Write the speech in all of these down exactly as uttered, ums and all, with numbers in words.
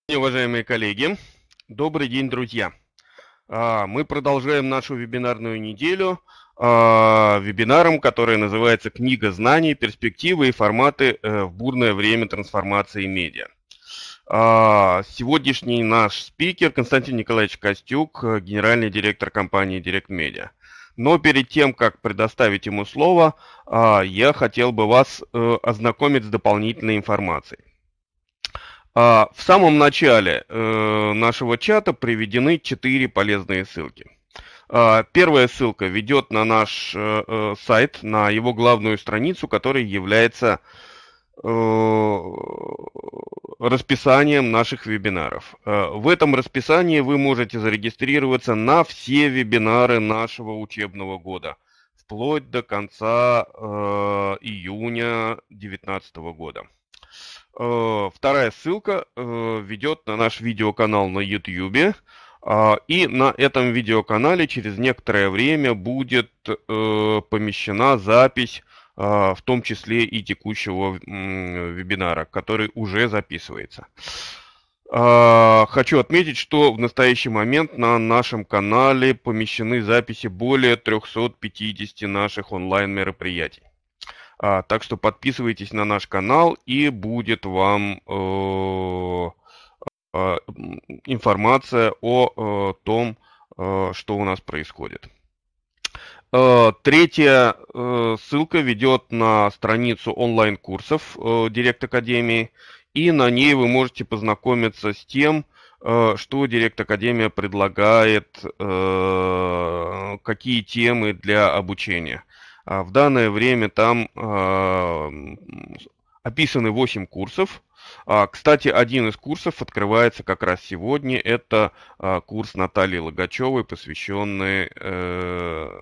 Уважаемые коллеги, добрый день, друзья! А, Мы продолжаем нашу вебинарную неделю а, вебинаром, который называется «Книга знаний. Перспективы и форматы э, в бурное время трансформации медиа». А, Сегодняшний наш спикер Константин Николаевич Костюк, э, генеральный директор компании Direct Media. Но перед тем, как предоставить ему слово, а, я хотел бы вас э, ознакомить с дополнительной информацией. А, В самом начале э, нашего чата приведены четыре полезные ссылки. А, Первая ссылка ведет на наш э, э, сайт, на его главную страницу, которая является э, расписанием наших вебинаров. Э, В этом расписании вы можете зарегистрироваться на все вебинары нашего учебного года, вплоть до конца э, июня две тысячи девятнадцатого года. Э, Вторая ссылка э, ведет на наш видеоканал на YouTube. А, И на этом видеоканале через некоторое время будет э, помещена запись, а, в том числе и текущего м, вебинара, который уже записывается. А, Хочу отметить, что в настоящий момент на нашем канале помещены записи более трёхсот пятидесяти наших онлайн-мероприятий. А, так что подписывайтесь на наш канал, и будет вам э, э, информация о э, том, э, что у нас происходит. Э, Третья э, ссылка ведет на страницу онлайн-курсов э, Direct Академии, и на ней вы можете познакомиться с тем, э, что Direct Академия предлагает, э, какие темы для обучения. А В данное время там э, описаны восемь курсов. А, Кстати, один из курсов открывается как раз сегодня. Это а, курс Натальи Логачевой, посвященный э,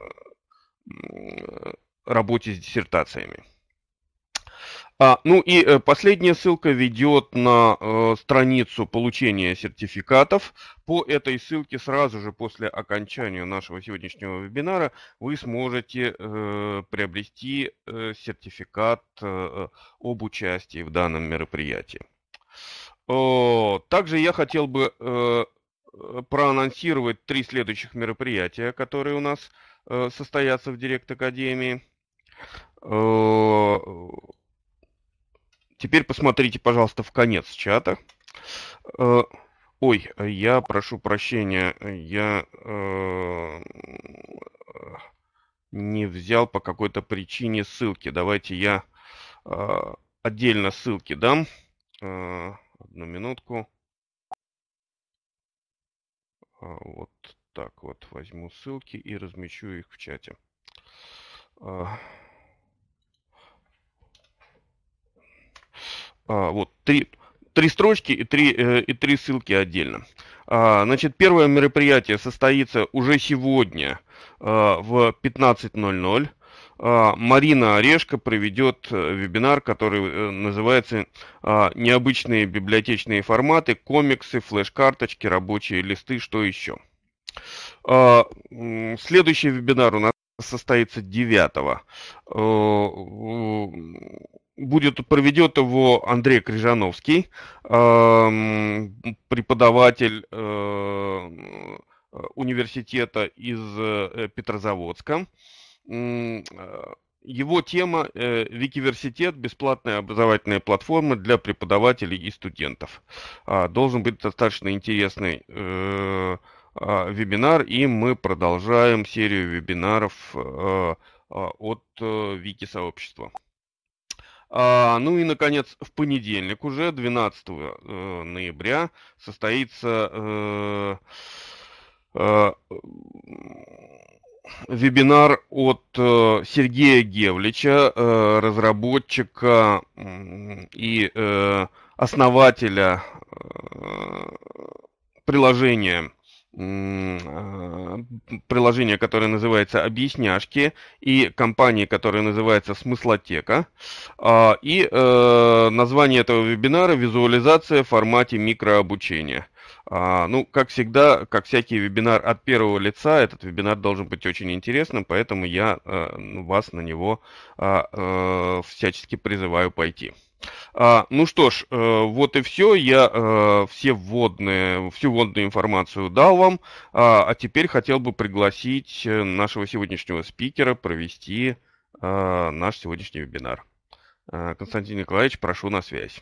м, работе с диссертациями. А, ну и э, последняя ссылка ведет на э, страницу получения сертификатов. По этой ссылке сразу же после окончания нашего сегодняшнего вебинара вы сможете э, приобрести э, сертификат э, об участии в данном мероприятии. О, Также я хотел бы э, э, проанонсировать три следующих мероприятия, которые у нас э, состоятся в Direct Академии. Э, Теперь посмотрите, пожалуйста, в конец чата. Э, Ой, я прошу прощения, я э, не взял по какой-то причине ссылки. Давайте я э, отдельно ссылки дам. Э, Одну минутку. А, Вот так вот возьму ссылки и размещу их в чате. А, а, Вот три, три строчки и три, э, и три ссылки отдельно. А, Значит, первое мероприятие состоится уже сегодня а, в пятнадцать ноль ноль. А, Марина Орешко проведет э, вебинар, который э, называется а, «Необычные библиотечные форматы, комиксы, флеш-карточки, рабочие листы, что еще?». А, м, Следующий вебинар у нас состоится девятого. Будет, проведет его Андрей Крижановский, ам, преподаватель э, университета из э, Петрозаводска. М, э, Его тема э, «Викиверситет. Бесплатная образовательная платформа для преподавателей и студентов». А, Должен быть достаточно интересный э, а, вебинар, и мы продолжаем серию вебинаров э, а, от э, Вики-сообщества. А, Ну и, наконец, в понедельник уже, двенадцатого э, ноября, состоится э, э, вебинар от э, Сергея Гевлича, э, разработчика м, и э, основателя э, приложения, м, э, приложение, которое называется «Объясняшки», и компании, которая называется «Смыслотека». А, И э, название этого вебинара — «Визуализация в формате микрообучения». А, Ну, как всегда, как всякий вебинар от первого лица, этот вебинар должен быть очень интересным, поэтому я э, вас на него а, э, всячески призываю пойти. А, ну что ж, э, вот и все. Я э, все вводные, всю вводную информацию дал вам. А, а теперь хотел бы пригласить э, нашего сегодняшнего спикера провести э, наш сегодняшний вебинар. Э, Константин Николаевич, прошу на связь.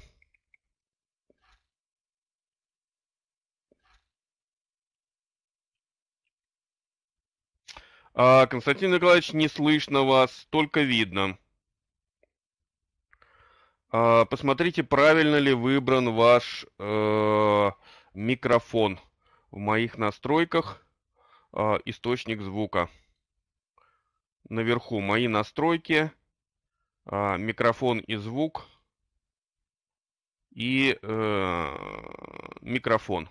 А, Константин Николаевич, не слышно вас, только видно. А, посмотрите, правильно ли выбран ваш э, микрофон. В моих настройках э, источник звука. Наверху мои настройки, а, микрофон и звук и э, микрофон.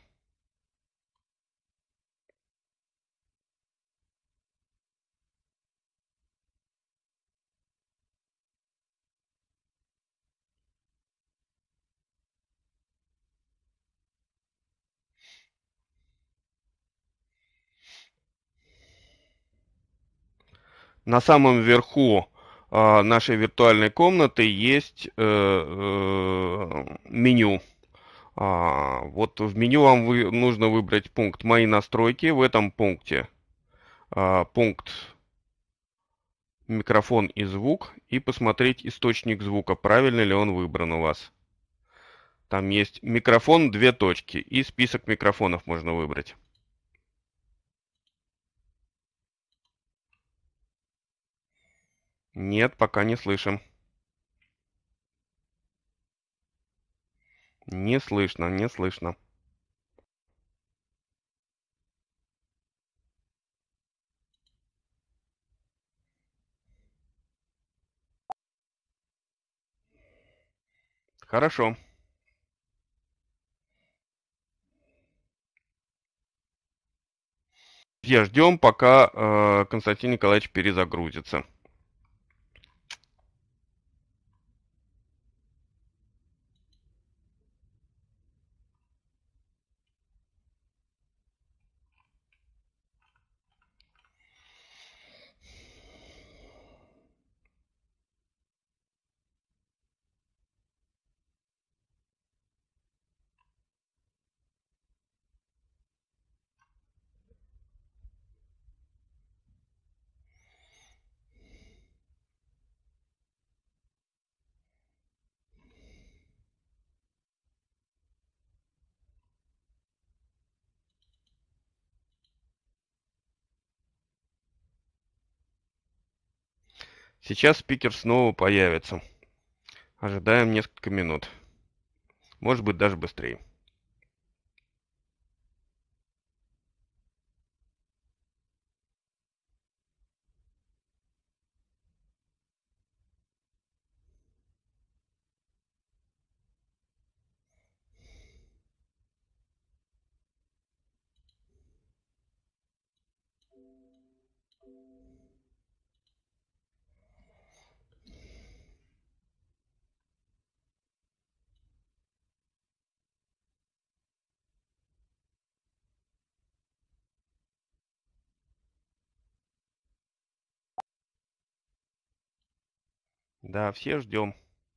На самом верху а, нашей виртуальной комнаты есть э, э, меню. А, вот в меню вам вы, нужно выбрать пункт «Мои настройки». В этом пункте а, пункт «Микрофон и звук» и посмотреть источник звука, правильно ли он выбран у вас. Там есть микрофон, две точки, и список микрофонов можно выбрать. Нет, пока не слышим. Не слышно, не слышно. Хорошо. Друзья, ждем, пока э, Константин Николаевич перезагрузится. Сейчас спикер снова появится. Ожидаем несколько минут. Может быть, даже быстрее. Да, все ждем.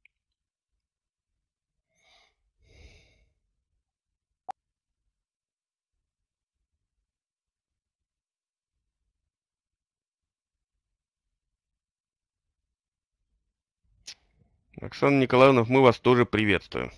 Оксана Николаевна, мы вас тоже приветствуем.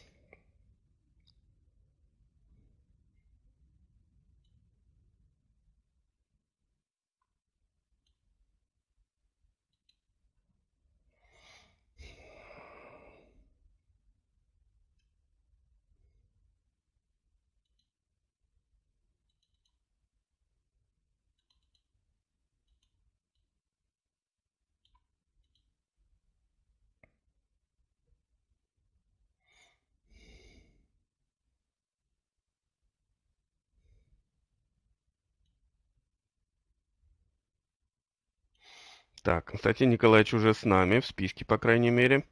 Так, Константин Николаевич уже с нами, в списке, по крайней мере.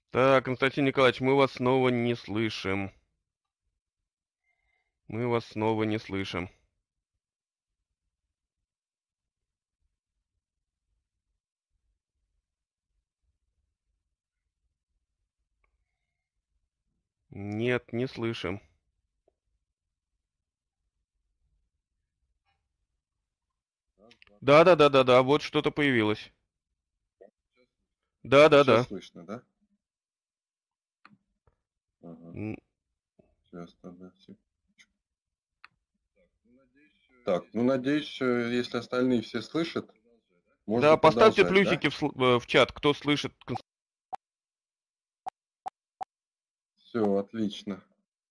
Так, Константин Николаевич, мы вас снова не слышим. Мы вас снова не слышим. Нет, не слышим. Да, да, да, да, да, вот что-то появилось. Да, да, Сейчас да. слышно, да? Ага. М, Сейчас тогда. Секундочку. Так, ну надеюсь, э, если остальные все слышат, можно Да, поставьте продолжать, да? плюсики в, сл- э, в чат, кто слышит. Конс- Все, отлично.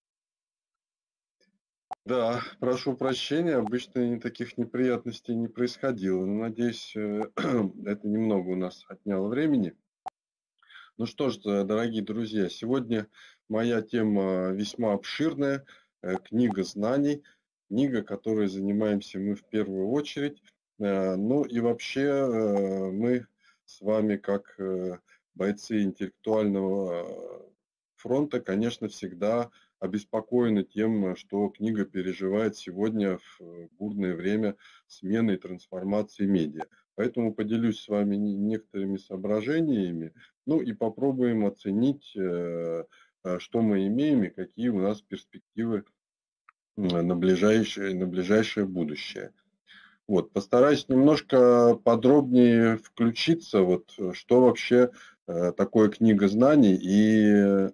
Да, прошу прощения, обычно таких неприятностей не происходило, но надеюсь, э, это немного у нас отняло времени. Ну что ж, э, дорогие друзья, сегодня моя тема весьма обширная, э, книга знаний, книга, которой занимаемся мы в первую очередь. Э, Ну и вообще э, мы с вами, как э, бойцы интеллектуального э, фронта, конечно, всегда обеспокоены тем, что книга переживает сегодня в э, бурное время смены и трансформации медиа. Поэтому поделюсь с вами не- некоторыми соображениями, ну и попробуем оценить, э, э, что мы имеем и какие у нас перспективы м, на ближайшее, на ближайшее будущее. Вот, постараюсь немножко подробнее включиться, вот, э, что вообще э, такое книга знаний и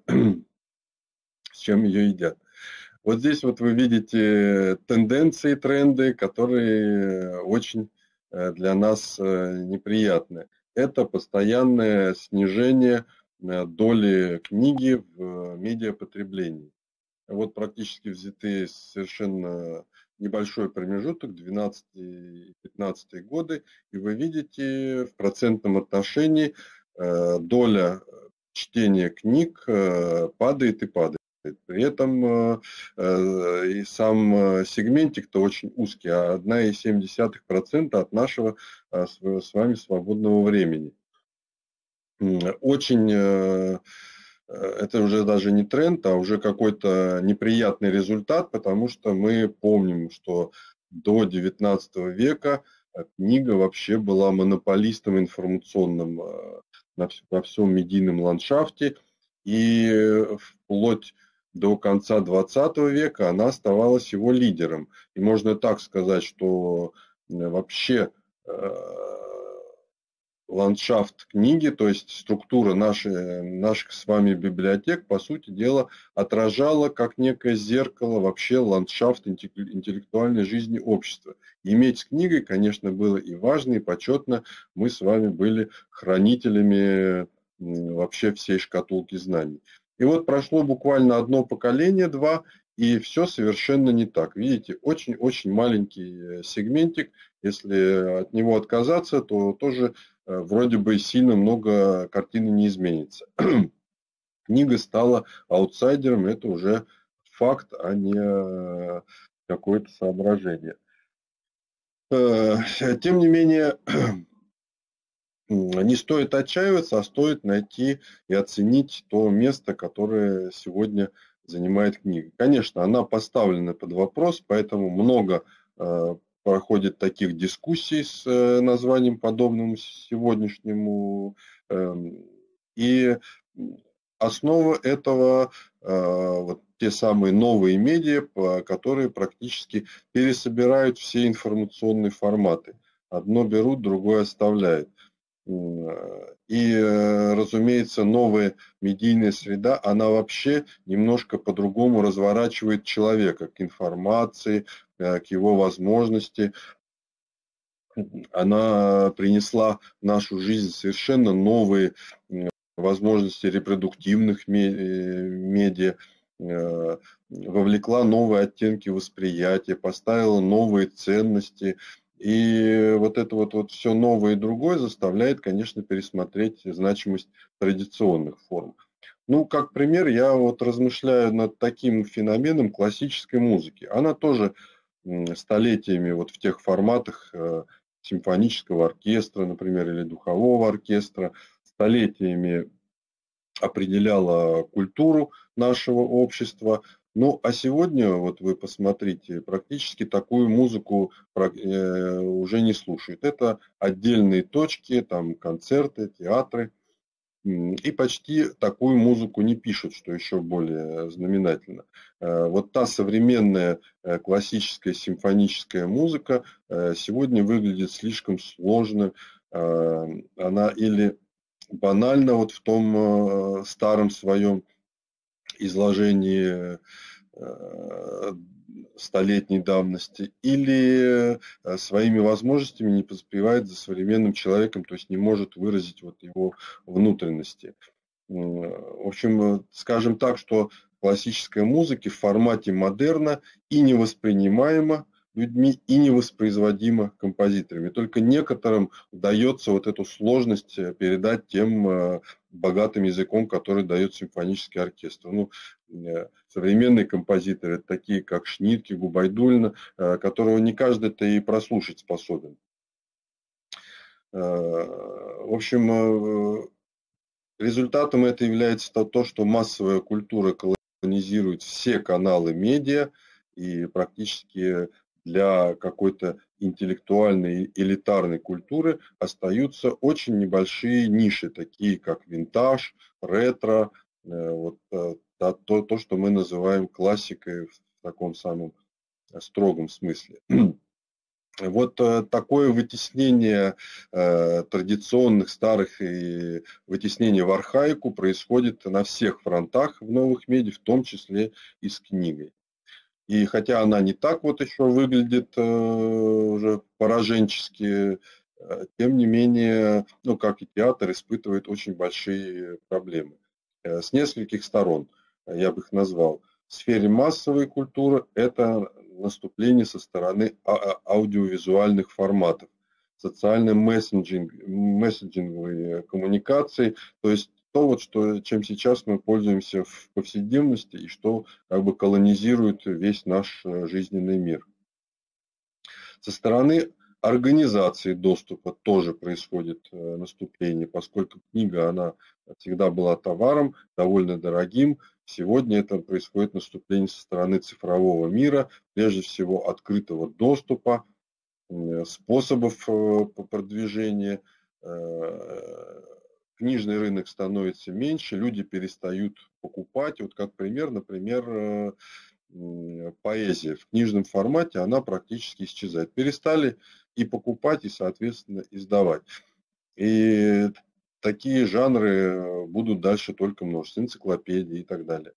с чем ее едят. Вот здесь вот вы видите тенденции, тренды, которые очень э, для нас э, неприятны. Это постоянное снижение э, доли книги в медиапотреблении. Вот практически взятые совершенно небольшой промежуток, двенадцатый-пятнадцатый годы, и вы видите в процентном отношении э, доля чтения книг э, падает и падает. При этом э, э, и сам э, сегментик-то очень узкий, а одна целая семь десятых процента от нашего э, с с вами свободного времени. М, Очень э, э, это уже даже не тренд, а уже какой-то неприятный результат, потому что мы помним, что до девятнадцатого века э, книга вообще была монополистом информационным э, на вс- во всем медийном ландшафте, и э, вплоть до конца двадцатого века она оставалась его лидером. И можно так сказать, что э, вообще э, ландшафт книги, то есть структура нашей, наших с вами библиотек, по сути дела, отражала как некое зеркало вообще ландшафт интеллектуальной жизни общества. Иметь с книгой, конечно, было и важно, и почетно. Мы с вами были хранителями вообще всей шкатулки знаний. И вот прошло буквально одно поколение, два, и все совершенно не так. Видите, очень-очень маленький сегментик. Если от него отказаться, то тоже вроде бы сильно много картины не изменится. Книга стала аутсайдером, это уже факт, а не какое-то соображение. Тем не менее, не стоит отчаиваться, а стоит найти и оценить то место, которое сегодня занимает книга. Конечно, она поставлена под вопрос, поэтому много э, проходит таких дискуссий с э, названием подобным сегодняшнему. Э, и основа этого э, вот те самые новые медиа, которые практически пересобирают все информационные форматы. Одно берут, другое оставляют. И, разумеется, новая медийная среда, она вообще немножко по-другому разворачивает человека к информации, к его возможности. Она принесла в нашу жизнь совершенно новые возможности репродуктивных медиа, вовлекла новые оттенки восприятия, поставила новые ценности. И вот это вот, вот все новое и другое заставляет, конечно, пересмотреть значимость традиционных форм. Ну, как пример, я вот размышляю над таким феноменом классической музыки. Она тоже столетиями вот в тех форматах симфонического оркестра, например, или духового оркестра, столетиями определяла культуру нашего общества. Ну, а сегодня, вот вы посмотрите, практически такую музыку э, уже не слушают. Это отдельные точки, там концерты, театры. И почти такую музыку не пишут, что еще более знаменательно. Вот та современная классическая симфоническая музыка сегодня выглядит слишком сложно. Она или банальна вот в том старом своем изложении столетней давности, или своими возможностями не поспевает за современным человеком, то есть не может выразить вот его внутренности. В общем, скажем так, что классическая музыка в формате модерна и не воспринимаема людьми, и не воспроизводима композиторами. Только некоторым удается вот эту сложность передать тем богатым языком, который дает симфонический оркестр. Ну, современные композиторы, такие как Шнитке, Губайдуллина, которого не каждый-то и прослушать способен. В общем, результатом это является то, что массовая культура колонизирует все каналы медиа, и практически для какой-то интеллектуальной элитарной культуры остаются очень небольшие ниши, такие как винтаж, ретро, вот, то, то, что мы называем классикой в таком самом строгом смысле. Вот такое вытеснение э, традиционных старых и вытеснение в архаику происходит на всех фронтах в новых медиа, в том числе и с книгой. И хотя она не так вот еще выглядит э, уже пораженчески, э, тем не менее, ну как и театр, испытывает очень большие проблемы. Э, с нескольких сторон, я бы их назвал. В сфере массовой культуры это наступление со стороны а- аудиовизуальных форматов, социальной мессенджинг, мессенджинговой коммуникации, то есть то, вот, что, чем сейчас мы пользуемся в повседневности и что как бы колонизирует весь наш жизненный мир. Со стороны организации доступа тоже происходит наступление, поскольку книга, она всегда была товаром, довольно дорогим. Сегодня это происходит наступление со стороны цифрового мира, прежде всего открытого доступа, способов продвижения. Книжный рынок становится меньше, люди перестают покупать. Вот как пример, например, поэзия в книжном формате, она практически исчезает. Перестали и покупать, и, соответственно, издавать. И такие жанры будут дальше только множество, энциклопедии и так далее.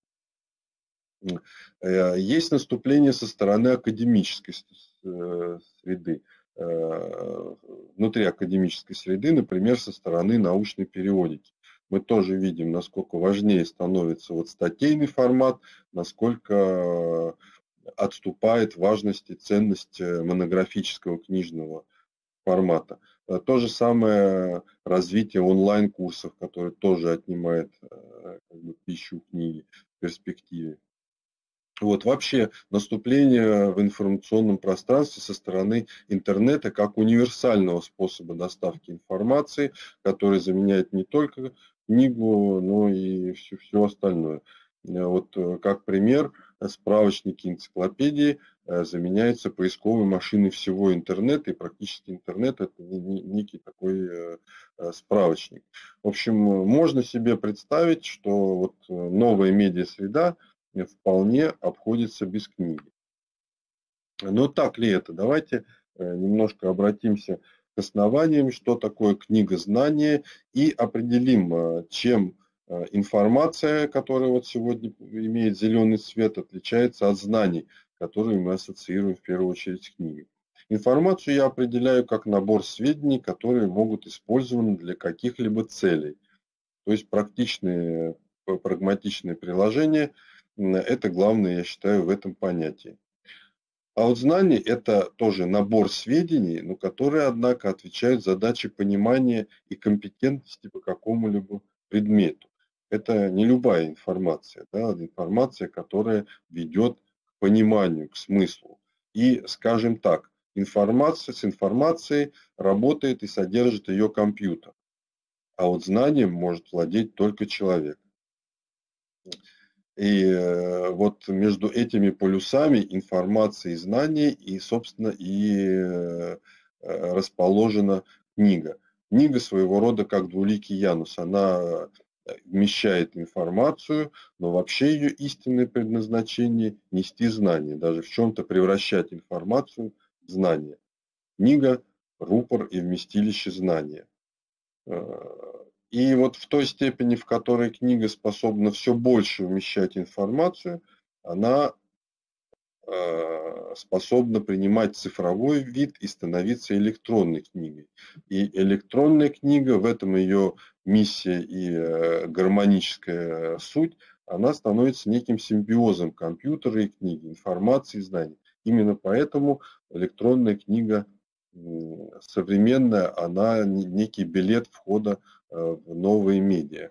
Есть наступление со стороны академической среды, внутри академической среды, например, со стороны научной периодики. Мы тоже видим, насколько важнее становится вот статейный формат, насколько отступает важность и ценность монографического книжного формата. То же самое развитие онлайн-курсов, которые тоже отнимает как бы, пищу книги в перспективе. Вот вообще наступление в информационном пространстве со стороны интернета как универсального способа доставки информации, который заменяет не только книгу, но и все, все остальное. Вот как пример, справочники, энциклопедии заменяются поисковой машиной всего интернета, и практически интернет это некий такой справочник. В общем, можно себе представить, что вот новая медиасреда вполне обходится без книги. Но так ли это? Давайте немножко обратимся к основаниям, что такое книга знания, и определим, чем информация, которая вот сегодня имеет зеленый цвет, отличается от знаний, которые мы ассоциируем в первую очередь с книгой. Информацию я определяю как набор сведений, которые могут использованы для каких-либо целей. То есть практичные, прагматичные приложения. Это главное, я считаю, в этом понятии. А вот знание – это тоже набор сведений, но которые, однако, отвечают задаче понимания и компетентности по какому-либо предмету. Это не любая информация, да, информация, которая ведет к пониманию, к смыслу. И, скажем так, информация с информацией работает и содержит ее компьютер. А вот знанием может владеть только человек. И э, вот между этими полюсами информации и знаний, и, собственно, и э, расположена книга. Книга своего рода как двуликий Янус. Она вмещает информацию, но вообще ее истинное предназначение – нести знания, даже в чем-то превращать информацию в знания. Книга – рупор и вместилище знания. И вот в той степени, в которой книга способна все больше вмещать информацию, она способна принимать цифровой вид и становиться электронной книгой. И электронная книга, в этом ее миссия и гармоническая суть, она становится неким симбиозом компьютера и книги, информации и знаний. Именно поэтому электронная книга современная, она некий билет входа в новые медиа.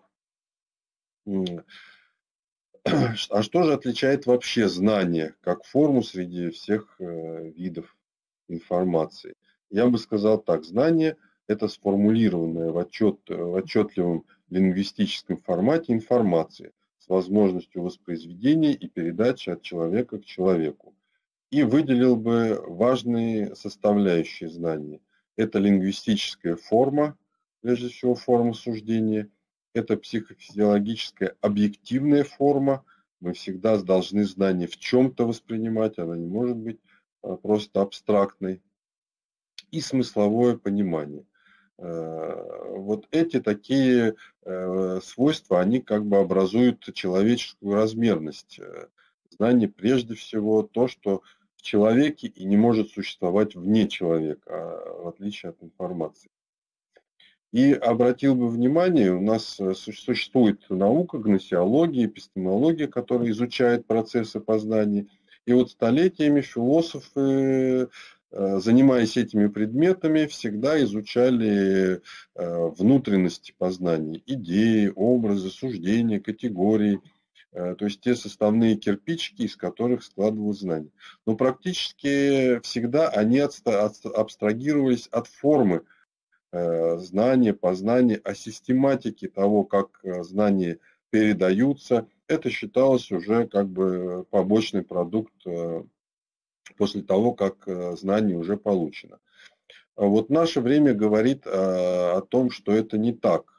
А что же отличает вообще знание как форму среди всех видов информации? Я бы сказал так, знание – это сформулированная в, отчет, в отчетливом лингвистическом формате информация с возможностью воспроизведения и передачи от человека к человеку. И выделил бы важные составляющие знания. Это лингвистическая форма, прежде всего форма суждения, это психофизиологическая объективная форма. Мы всегда должны знание в чем-то воспринимать, она не может быть просто абстрактной. И смысловое понимание. Вот эти такие свойства, они как бы образуют человеческую размерность. Знание прежде всего то, что в человеке и не может существовать вне человека, в отличие от информации. И обратил бы внимание, у нас существует наука, гносеология, эпистемология, которая изучает процессы познания. И вот столетиями философы, занимаясь этими предметами, всегда изучали внутренности познания, идеи, образы, суждения, категории. То есть те составные кирпичики, из которых складывалось знание. Но практически всегда они абстрагировались от формы знания, познания, о систематике того, как знания передаются. Это считалось уже как бы побочный продукт после того, как знание уже получено. Вот наше время говорит о том, что это не так.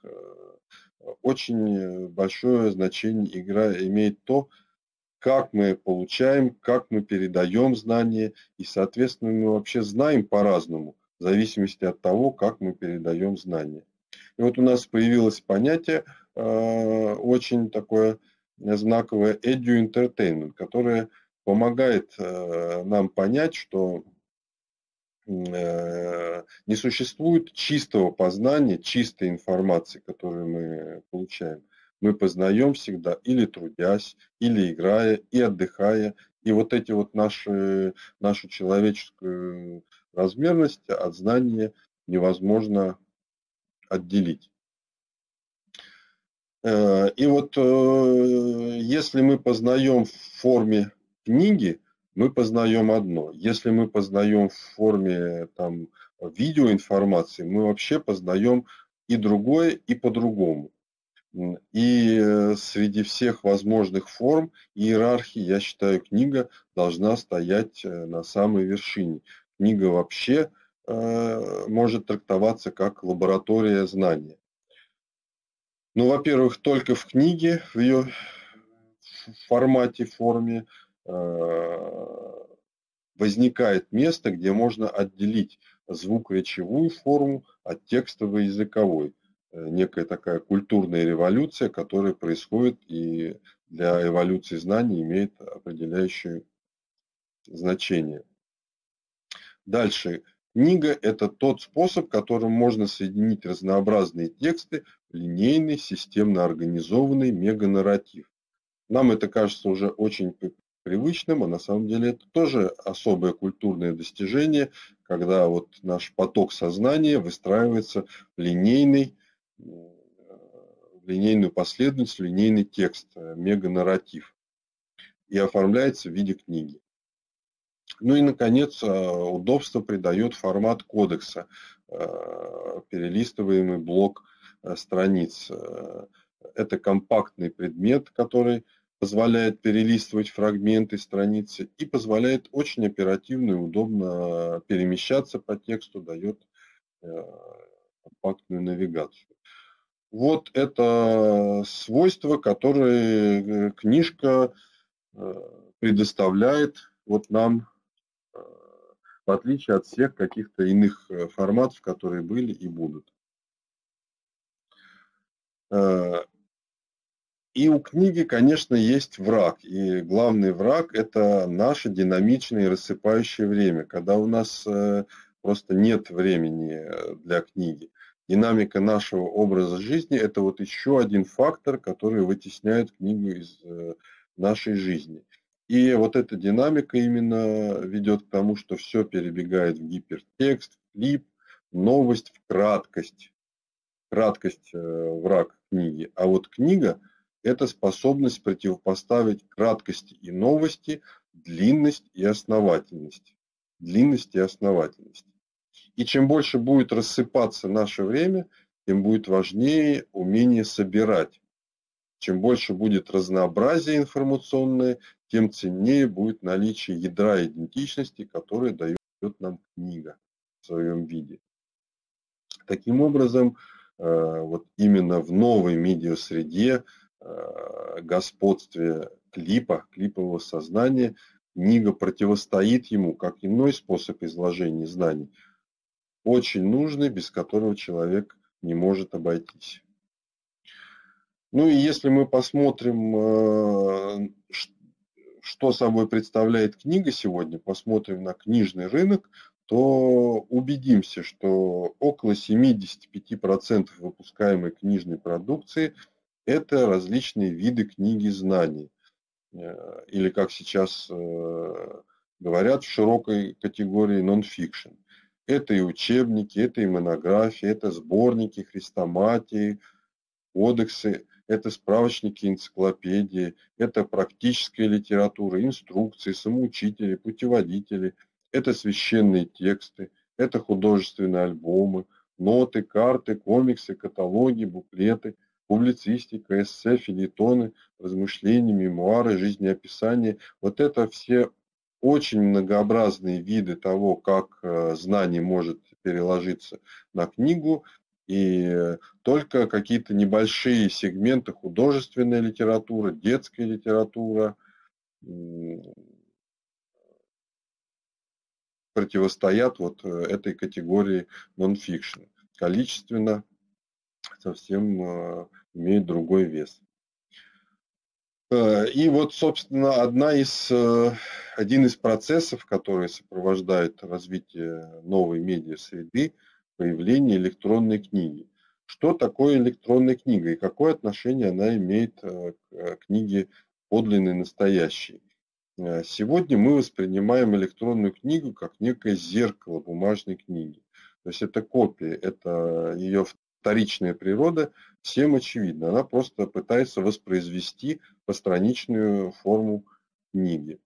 Очень большое значение игра имеет то, как мы получаем, как мы передаем знания, и, соответственно, мы вообще знаем по-разному, в зависимости от того, как мы передаем знания. И вот у нас появилось понятие э, очень такое знаковое edu-entertainment, которое помогает э, нам понять, что э, не существует чистого познания, чистой информации, которую мы получаем. Мы познаем всегда или трудясь, или играя, и отдыхая. И вот эти вот наши, нашу человеческую размерность от знания невозможно отделить. И вот если мы познаем в форме книги, мы познаем одно. Если мы познаем в форме там, видеоинформации, мы вообще познаем и другое, и по-другому. И среди всех возможных форм иерархии, я считаю, книга должна стоять на самой вершине. Книга вообще э, может трактоваться как лаборатория знания. Ну, во-первых, только в книге, в ее формате, форме э, возникает место, где можно отделить звукоречевую форму от текстово-языковой. Некая такая культурная революция, которая происходит и для эволюции знаний имеет определяющее значение. Дальше. Книга – это тот способ, которым можно соединить разнообразные тексты в линейный, системно организованный меганарратив. Нам это кажется уже очень привычным, а на самом деле это тоже особое культурное достижение, когда вот наш поток сознания выстраивается в линейный, в линейную последовательность, в линейный текст, меганарратив, и оформляется в виде книги. Ну и, наконец, удобство придает формат кодекса, перелистываемый блок страниц. Это компактный предмет, который позволяет перелистывать фрагменты страницы и позволяет очень оперативно и удобно перемещаться по тексту, дает компактную навигацию. Вот это свойства, которые книжка предоставляет вот нам, в отличие от всех каких-то иных форматов, которые были и будут. И у книги, конечно, есть враг. И главный враг – это наше динамичное и рассыпающее время, когда у нас просто нет времени для книги. Динамика нашего образа жизни – это вот еще один фактор, который вытесняет книгу из нашей жизни. И вот эта динамика именно ведет к тому, что все перебегает в гипертекст, в клип, новость, в краткость. Краткость – враг книги. А вот книга – это способность противопоставить краткости и новости, длинность и основательность. Длинность и основательность. И чем больше будет рассыпаться наше время, тем будет важнее умение собирать. Чем больше будет разнообразие информационное, тем ценнее будет наличие ядра идентичности, которое дает нам книга в своем виде. Таким образом, вот именно в новой медиасреде, господстве клипа, клипового сознания, книга противостоит ему как иной способ изложения знаний, очень нужный, без которого человек не может обойтись. Ну и если мы посмотрим, что собой представляет книга сегодня, посмотрим на книжный рынок, то убедимся, что около семьдесят пять процентов выпускаемой книжной продукции – это различные виды книги знаний. Или, как сейчас говорят, в широкой категории non-fiction. Это и учебники, это и монографии, это сборники, хрестоматии, кодексы, это справочники, энциклопедии, это практическая литература, инструкции, самоучители, путеводители, это священные тексты, это художественные альбомы, ноты, карты, комиксы, каталоги, буклеты, публицистика, эссе, фельетоны, размышления, мемуары, жизнеописания. Вот это все очень многообразные виды того, как знание может переложиться на книгу. И только какие-то небольшие сегменты художественной литературы, детская литература противостоят вот этой категории non-fiction. Количественно совсем имеет другой вес. И вот, собственно, одна из, один из процессов, которые сопровождают развитие новой медиасреды, появление электронной книги. Что такое электронная книга и какое отношение она имеет к книге подлинной, настоящей? Сегодня мы воспринимаем электронную книгу как некое зеркало бумажной книги. То есть это копия, это ее вторичная природа, всем очевидно. Она просто пытается воспроизвести постраничную форму книги.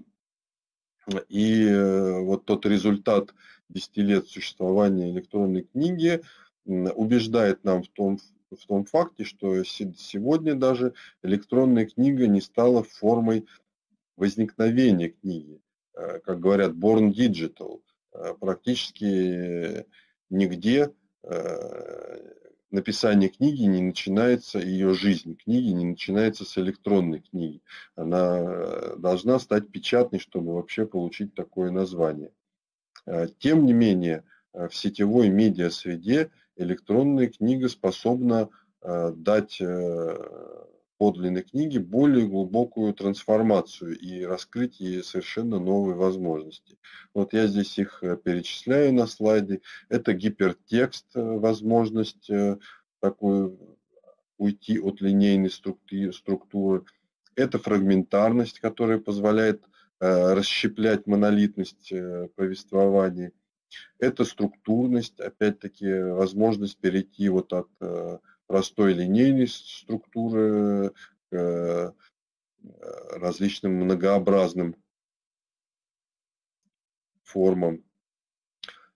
И вот тот результат десяти лет существования электронной книги убеждает нам в том, в том факте, что сегодня даже электронная книга не стала формой возникновения книги. Как говорят, born digital. Практически нигде написание книги не начинается, ее жизнь книги не начинается с электронной книги. Она должна стать печатной, чтобы вообще получить такое название. Тем не менее, в сетевой медиасреде электронная книга способна дать подлинной книге более глубокую трансформацию и раскрыть ей совершенно новые возможности. Вот я здесь их перечисляю на слайде. Это гипертекст, возможность такой уйти от линейной структуры. Это фрагментарность, которая позволяет расщеплять монолитность повествования. Это структурность, опять-таки возможность перейти вот от простой линейной структуры к различным многообразным формам.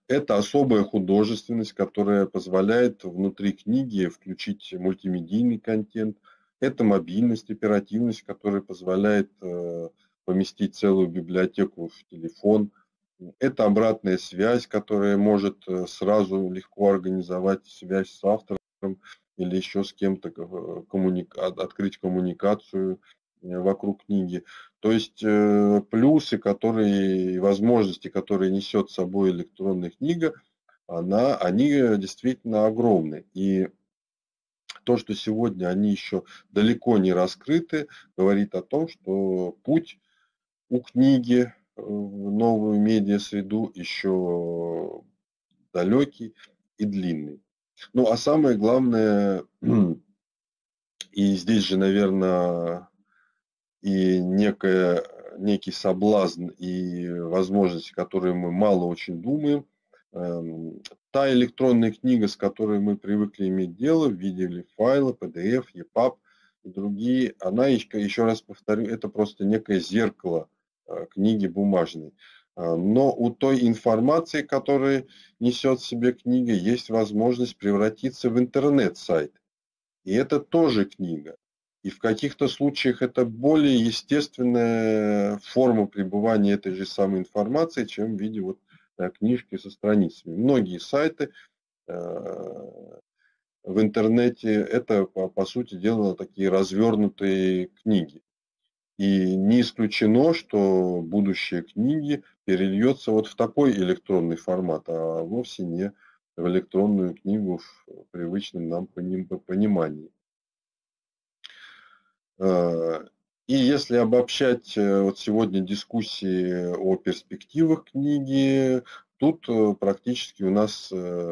Это особая художественность, которая позволяет внутри книги включить мультимедийный контент. Это мобильность, оперативность, которая позволяет э, поместить целую библиотеку в телефон. Это обратная связь, которая может э, сразу легко организовать связь с автором или еще с кем-то, э, коммуника- открыть коммуникацию э, вокруг книги. То есть э, плюсы, которые, возможности, которые несет с собой электронная книга, она, они действительно огромны. И то, что сегодня они еще далеко не раскрыты, говорит о том, что путь у книги в новую медиа-среду еще далекий и длинный. Ну, а самое главное, и здесь же, наверное, и некая, некий соблазн и возможности, которые мы мало очень думаем. Та электронная книга, с которой мы привыкли иметь дело в виде файла, пи ди эф, и паб и другие, она, еще раз повторю, это просто некое зеркало книги бумажной. Но у той информации, которую несет в себе книга, есть возможность превратиться в интернет-сайт. И это тоже книга. И в каких-то случаях это более естественная форма пребывания этой же самой информации, чем в виде вот книжки со страницами. Многие сайты в интернете это, по, по сути дела, такие развернутые книги. И не исключено, что будущее книги перельется вот в такой электронный формат, а вовсе не в электронную книгу в привычном нам понимании. И если обобщать вот сегодня дискуссии о перспективах книги, тут практически у нас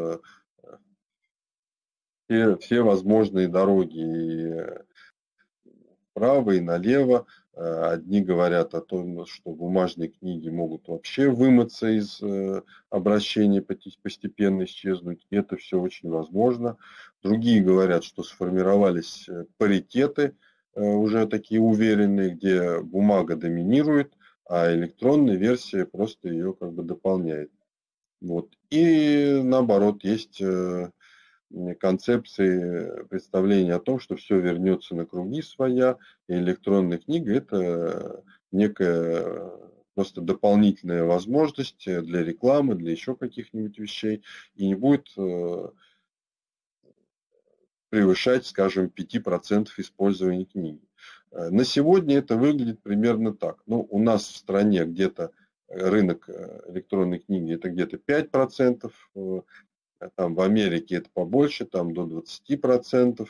все, все возможные дороги вправо и налево. Одни говорят о том, что бумажные книги могут вообще вымыться из обращения, постепенно исчезнуть. И это все очень возможно. Другие говорят, что сформировались паритеты, уже такие уверенные, где бумага доминирует, а электронная версия просто ее как бы дополняет. Вот. И наоборот, есть концепции представления о том, что все вернется на круги своя, и электронная книга – это некая просто дополнительная возможность для рекламы, для еще каких-нибудь вещей, и не будет превышать, скажем, пять процентов использования книги. На сегодня это выглядит примерно так. Ну, у нас в стране где-то рынок электронной книги – это где-то пять процентов, там в Америке это побольше, там до двадцати процентов.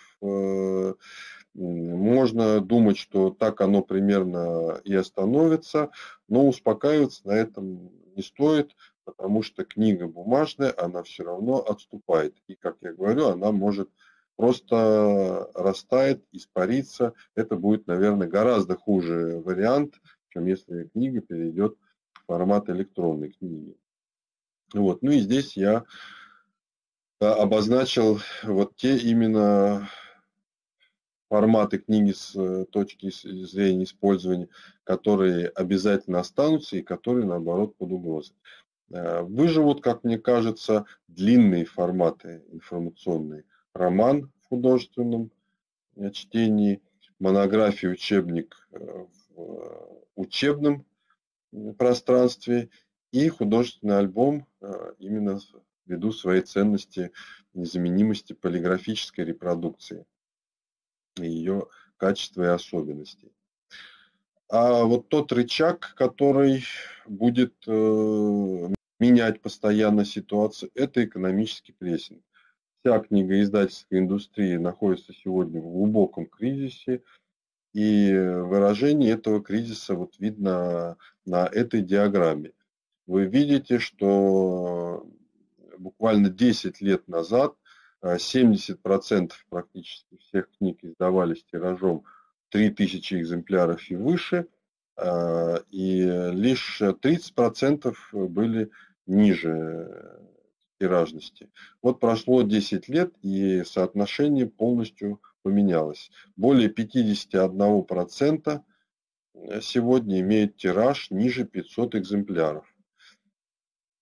Можно думать, что так оно примерно и остановится, но успокаиваться на этом не стоит, потому что книга бумажная, она все равно отступает. И, как я говорю, она может просто растает, испариться. Это будет, наверное, гораздо хуже вариант, чем если книга перейдет в формат электронной книги. Вот. Ну и здесь я обозначил вот те именно форматы книги с точки зрения использования, которые обязательно останутся и которые, наоборот, под угрозой. Выживут, как мне кажется, длинные форматы информационные. Роман в художественном чтении, монография, учебник в учебном пространстве и художественный альбом именно ввиду своей ценности незаменимости полиграфической репродукции и ее качества и особенностей. А вот тот рычаг, который будет э, менять постоянно ситуацию, это экономический прессинг. Вся книгоиздательская индустрия находится сегодня в глубоком кризисе, и выражение этого кризиса вот видно на этой диаграмме. Вы видите, что буквально десять лет назад семьдесят процентов практически всех книг издавались тиражом три тысячи экземпляров и выше, и лишь тридцать процентов были ниже тиражности. Вот прошло десять лет, и соотношение полностью поменялось. Более пятьдесят один процент сегодня имеет тираж ниже пятисот экземпляров.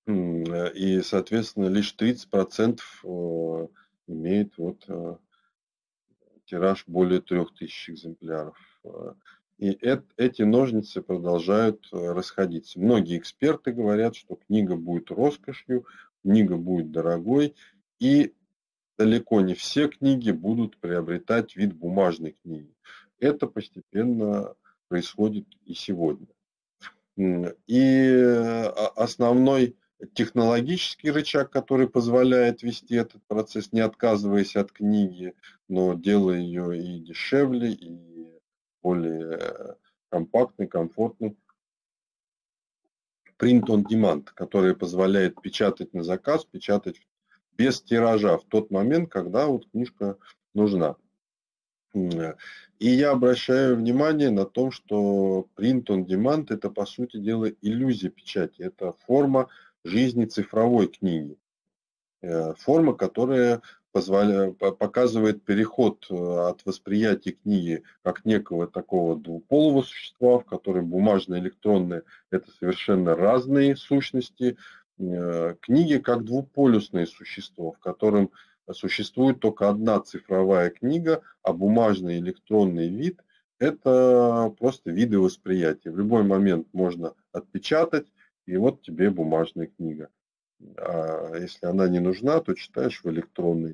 М, э, И, соответственно, лишь тридцать процентов э, имеет вот э, тираж более трех тысяч экземпляров. Э, И эт- эти ножницы продолжают э, расходиться. Многие эксперты говорят, что книга будет роскошью, книга будет дорогой, и далеко не все книги будут приобретать вид бумажной книги. Это постепенно происходит и сегодня. М, И э, о- основной технологический рычаг, который позволяет вести этот процесс, не отказываясь от книги, но делая ее и дешевле, и более э, компактной, комфортной, print on demand, который позволяет печатать на заказ, печатать без тиража в тот момент, когда вот книжка нужна. М, И я обращаю внимание на то, что print on demand — это, по сути дела, иллюзия печати. Это форма жизни цифровой книги. Э, Форма, которая позволя- по- показывает переход э, от восприятия книги как некого такого двуполого существа, в котором бумажное и электронное — это совершенно разные сущности, э, книги как двуполюсное существо, в котором существует только одна цифровая книга, а бумажный и электронный вид — это просто виды восприятия. В любой момент можно отпечатать, и вот тебе бумажная книга. А если она не нужна, то читаешь в электронной.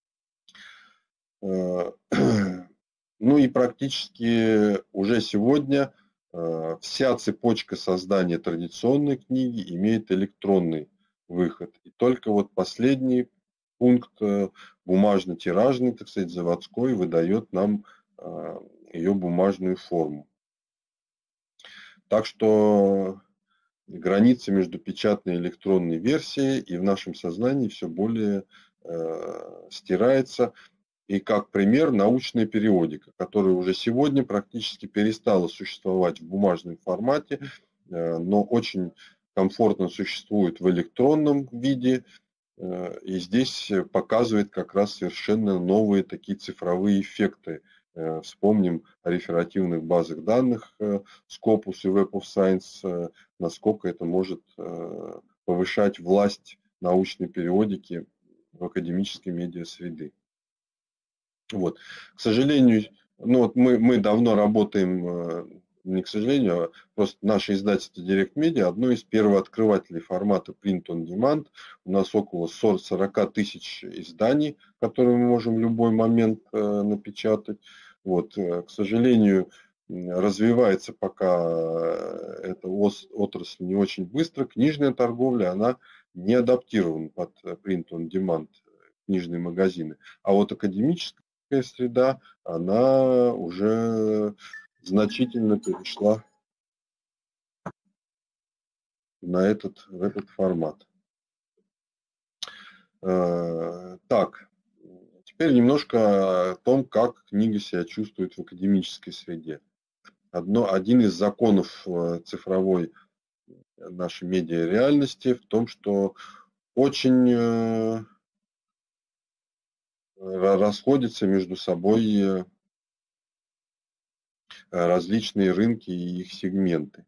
Э, Ну и практически уже сегодня э, вся цепочка создания традиционной книги имеет электронный выход. И только вот последний пункт, э, бумажно-тиражный, так сказать, заводской, выдает нам э, ее бумажную форму. Так что граница между печатной и электронной версией и в нашем сознании все более э, стирается. И как пример научная периодика, которая уже сегодня практически перестала существовать в бумажном формате, э, но очень комфортно существует в электронном виде. Э, И здесь показывает как раз совершенно новые такие цифровые эффекты. Э, Вспомним о реферативных базах данных э, Scopus и Web of Science, э, насколько это может э, повышать власть научной периодики в академической медиасреды. Вот. К сожалению, ну вот мы, мы давно работаем, э, не к сожалению, а просто наше издательство Direct Media одно из первооткрывателей формата Print on Demand. У нас около сорок тысяч изданий, которые мы можем в любой момент э, напечатать. Вот. э, К сожалению, м, развивается пока э, эта ос- отрасль не очень быстро. Книжная торговля, она не адаптирована под э, Print on Demand, э, книжные магазины. А вот академическая среда, она уже значительно перешла на этот, в этот формат. Э, Так, теперь немножко о том, как книга себя чувствует в академической среде. Одно, один из законов э, цифровой нашей медиа-реальности в том, что очень э, ра- расходятся между собой э, различные рынки и их сегменты.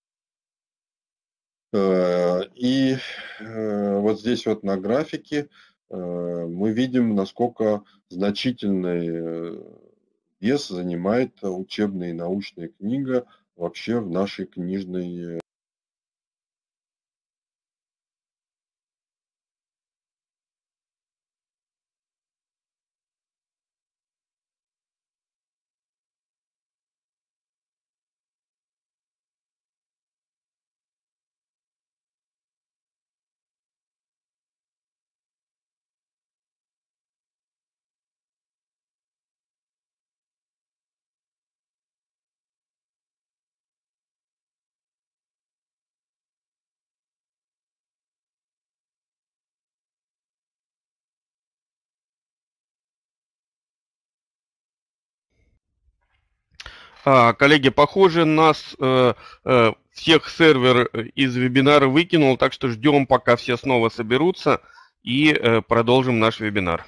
Э, И э, вот здесь вот на графике э, мы видим, насколько значительный э, вес занимает учебная и научная книга вообще в нашей книжной. А, коллеги, похоже, нас э, э, всех сервер из вебинара выкинул, так что ждем, пока все снова соберутся, и э, продолжим наш вебинар.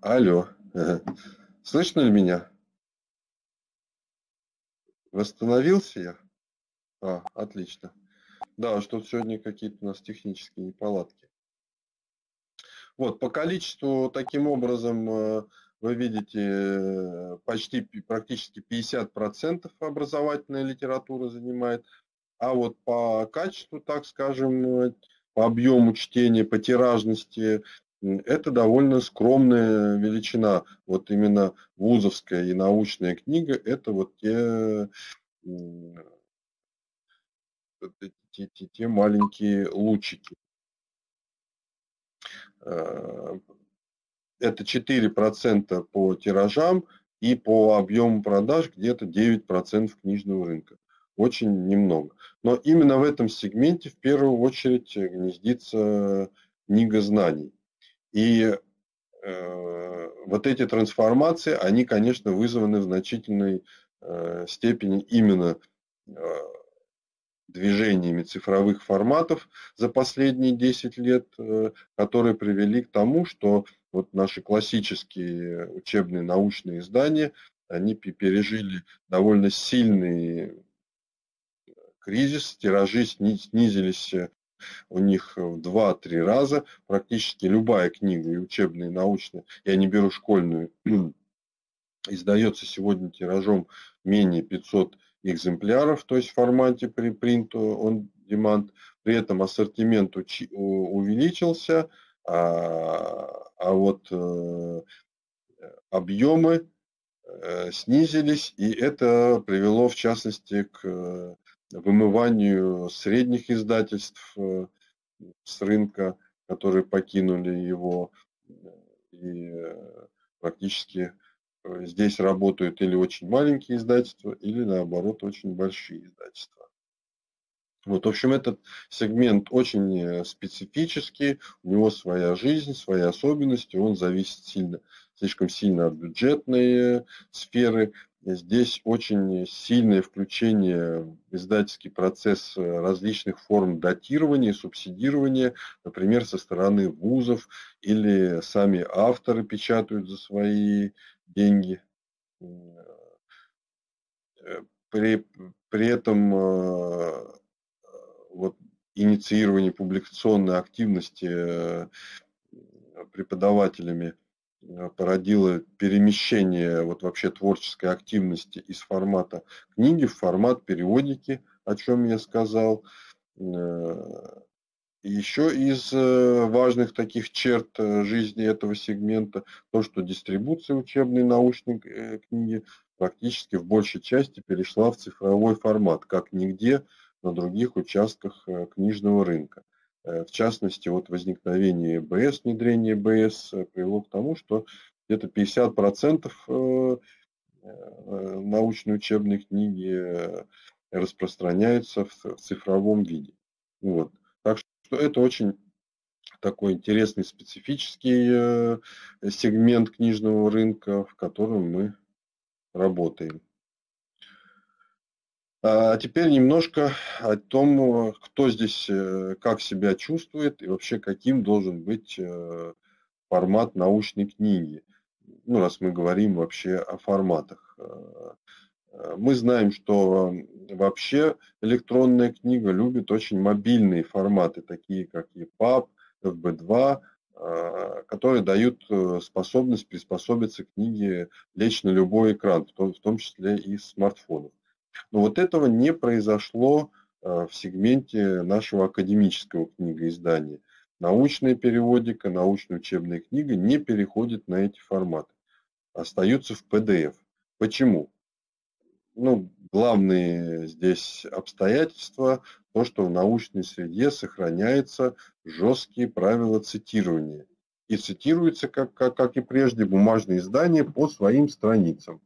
Алло. Слышно ли меня? Восстановился я? А, отлично. Да, что сегодня какие-то у нас технические неполадки. Вот, по количеству, таким образом, вы видите, почти практически пятьдесят процентов образовательная литература занимает. А вот по качеству, так скажем, по объему чтения, по тиражности, это довольно скромная величина. Вот именно вузовская и научная книга, это вот те, те, те, те маленькие лучики. Это четыре процента по тиражам и по объему продаж где-то девять процентов книжного рынка. Очень немного. Но именно в этом сегменте в первую очередь гнездится книга знаний. И э, вот эти трансформации, они, конечно, вызваны в значительной э, степени именно э, движениями цифровых форматов за последние десять лет, э, которые привели к тому, что вот наши классические учебные научные издания, они пережили довольно сильный кризис, тиражи снизились у них в два-три раза. Практически любая книга, и учебная, и научная, я не беру школьную, издается сегодня тиражом менее пятисот экземпляров, то есть в формате при print on demand. При этом ассортимент увеличился, а, а вот э, объемы э, снизились, и это привело в частности к вымыванию средних издательств э, с рынка, которые покинули его, и э, практически здесь работают или очень маленькие издательства, или наоборот очень большие издательства. Вот, в общем, этот сегмент очень специфический, у него своя жизнь, свои особенности, он зависит сильно, слишком сильно от бюджетной сферы. Здесь очень сильное включение в издательский процесс различных форм датирования, субсидирования, например, со стороны вузов, или сами авторы печатают за свои деньги. При, при этом вот, инициирование публикационной активности преподавателями породило перемещение вот вообще творческой активности из формата книги в формат периодики, о чем я сказал. Еще из важных таких черт жизни этого сегмента то, что дистрибуция учебной и научной книги практически в большей части перешла в цифровой формат, как нигде на других участках книжного рынка. В частности, вот возникновение и бэ эс, внедрение и бэ эс привело к тому, что где-то пятьдесят процентов научной учебной книги распространяются в цифровом виде. Вот. Так что это очень такой интересный специфический сегмент книжного рынка, в котором мы работаем. А теперь немножко о том, кто здесь как себя чувствует и вообще каким должен быть формат научной книги. Ну, раз мы говорим вообще о форматах. Мы знаем, что вообще электронная книга любит очень мобильные форматы, такие как и паб, эф би два, которые дают способность приспособиться к книге, лечь на любой экран, в том числе и смартфонов. Но вот этого не произошло в сегменте нашего академического книгоиздания. Научная периодика, научно-учебная книга не переходит на эти форматы, остаются в пи ди эф. Почему? Ну, главные здесь обстоятельства, то, что в научной среде сохраняются жесткие правила цитирования. И цитируется, как, как, как и прежде, бумажные издания по своим страницам.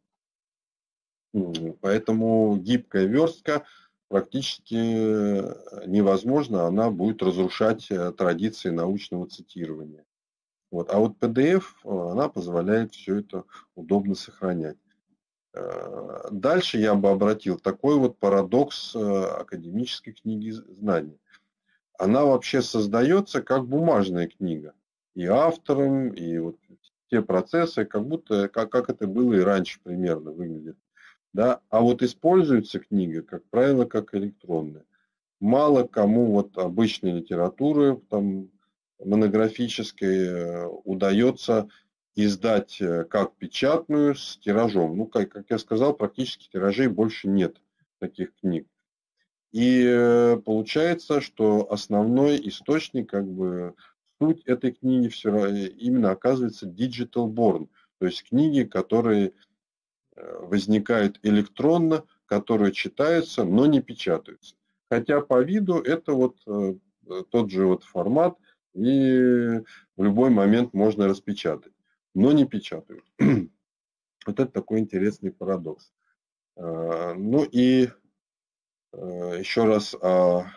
Поэтому гибкая верстка практически невозможна, она будет разрушать традиции научного цитирования. Вот. А вот пи ди эф, она позволяет все это удобно сохранять. Дальше я бы обратил такой вот парадокс академической книги знаний. Она вообще создается как бумажная книга. И автором, и вот те процессы, как будто, как, как это было и раньше примерно выглядит. Да? А вот используется книга, как правило, как электронная. Мало кому вот обычной литературы, там, монографической, удается издать как печатную с тиражом. Ну, как, как я сказал, практически тиражей больше нет таких книг. И получается, что основной источник, как бы, суть этой книги все именно оказывается digital born, то есть книги, которые возникают электронно, которые читаются, но не печатаются. Хотя по виду это вот тот же вот формат, и в любой момент можно распечатать, но не печатают. Вот это такой интересный парадокс. Ну и еще раз о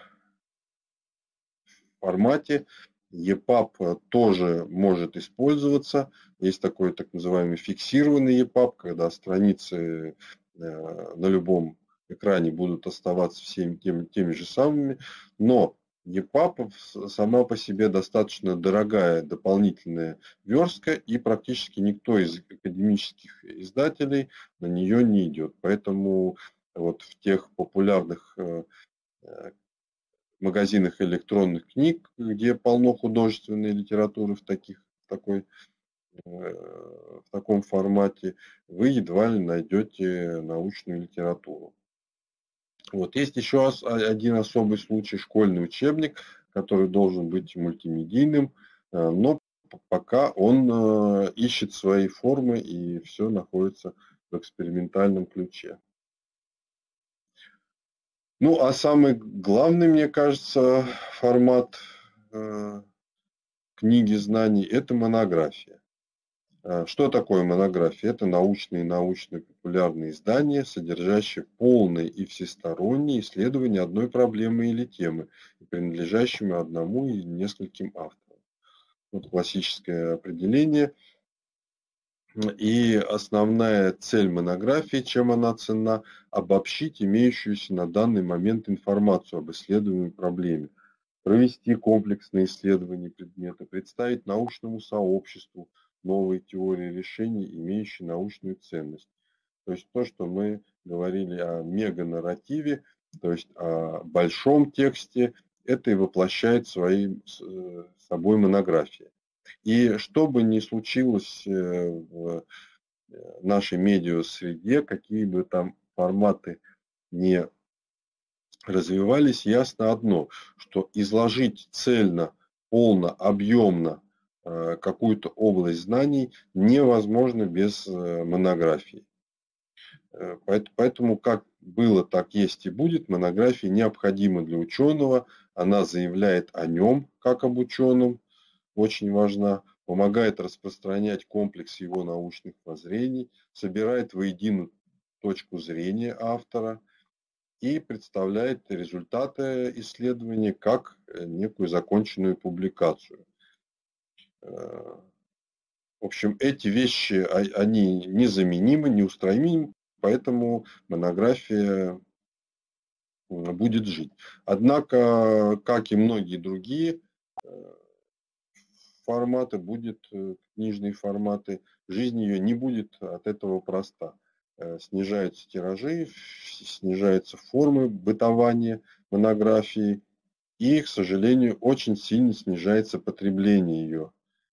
формате. и паб тоже может использоваться. Есть такой так называемый фиксированный и паб, когда страницы на любом экране будут оставаться всеми теми, теми же самыми. Но и паб сама по себе достаточно дорогая дополнительная верстка, и практически никто из академических издателей на нее не идет. Поэтому вот в тех популярных магазинах электронных книг, где полно художественной литературы в, таких, в, такой, в таком формате, вы едва ли найдете научную литературу. Вот. Есть еще один особый случай, школьный учебник, который должен быть мультимедийным, но пока он ищет свои формы, и все находится в экспериментальном ключе. Ну, а самый главный, мне кажется, формат э, книги знаний – это монография. Что такое монография? Это научные и научно-популярные издания, содержащие полное и всестороннее исследование одной проблемы или темы, принадлежащими одному или нескольким авторам. Вот классическое определение. И основная цель монографии, чем она ценна, обобщить имеющуюся на данный момент информацию об исследуемой проблеме, провести комплексные исследования предмета, представить научному сообществу новые теории решений, имеющие научную ценность. То есть то, что мы говорили о меганарративе, то есть о большом тексте, это и воплощает своим собой монография. И что бы ни случилось в нашей медиасреде, какие бы там форматы не развивались, ясно одно, что изложить цельно, полно, объемно какую-то область знаний невозможно без монографии. Поэтому как было, так есть и будет. Монография необходима для ученого, она заявляет о нем, как об ученом, очень важна, помогает распространять комплекс его научных воззрений, собирает воедино точку зрения автора и представляет результаты исследования как некую законченную публикацию. В общем, эти вещи, они незаменимы, неустранимы, поэтому монография будет жить. Однако, как и многие другие форматы, будет книжные форматы, жизнь ее не будет от этого проста. Снижаются тиражи, снижаются формы бытования монографии, и, к сожалению, очень сильно снижается потребление ее.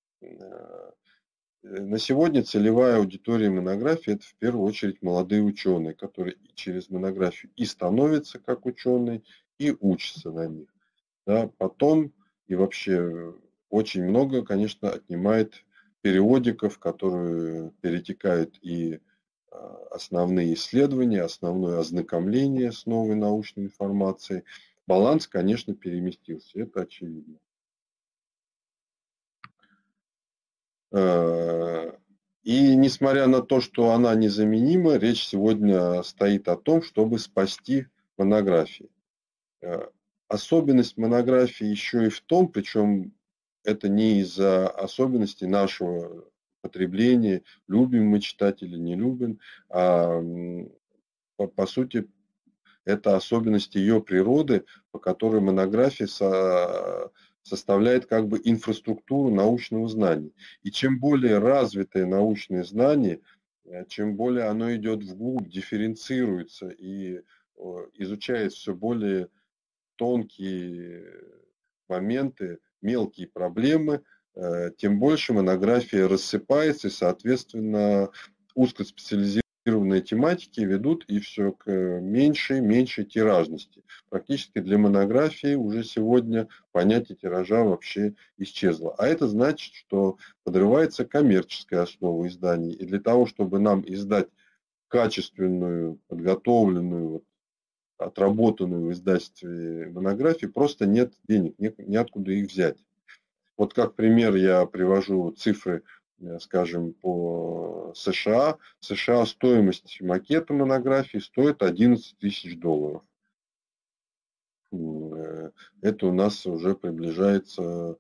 На сегодня целевая аудитория монографии – это в первую очередь молодые ученые, которые через монографию и становятся как ученые, и учатся на них. Да, потом и вообще очень много, конечно, отнимает периодиков, которые перетекают и основные исследования, основное ознакомление с новой научной информацией. Баланс, конечно, переместился, это очевидно. И несмотря на то, что она незаменима, речь сегодня стоит о том, чтобы спасти монографии. Особенность монографии еще и в том, причем это не из-за особенностей нашего потребления, любим мы читать или не любим, а по, по сути это особенность ее природы, по которой монография со, составляет как бы инфраструктуру научного знания. И чем более развитое научное знание, чем более оно идет вглубь, дифференцируется и изучает все более тонкие моменты, мелкие проблемы, тем больше монография рассыпается, и, соответственно, узкоспециализированные тематики ведут и все к меньшей, меньшей тиражности. Практически для монографии уже сегодня понятие тиража вообще исчезло. А это значит, что подрывается коммерческая основа изданий. И для того, чтобы нам издать качественную, подготовленную, отработанную в издательстве монографию, просто нет денег, неоткуда их взять. Вот как пример я привожу цифры, скажем, по США. В США стоимость макета монографии стоит одиннадцать тысяч долларов. Это у нас уже приближается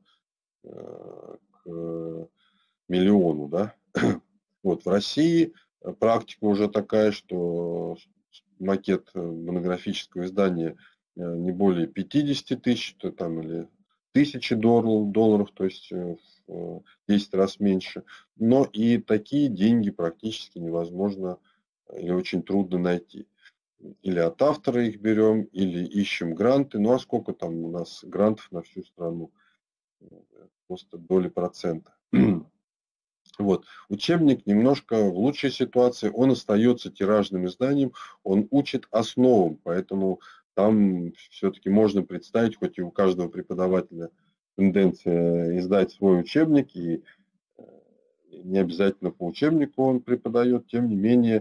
к миллиону, да? Вот в России практика уже такая, что макет монографического издания не более пятьдесят тысяч, то там или тысячи долларов, то есть в десять раз меньше. Но и такие деньги практически невозможно или очень трудно найти. Или от автора их берем, или ищем гранты. Ну а сколько там у нас грантов на всю страну? Просто доли процента. Вот. Учебник немножко в лучшей ситуации, он остается тиражным изданием, он учит основам, поэтому там все-таки можно представить, хоть и у каждого преподавателя тенденция издать свой учебник, и не обязательно по учебнику он преподает, тем не менее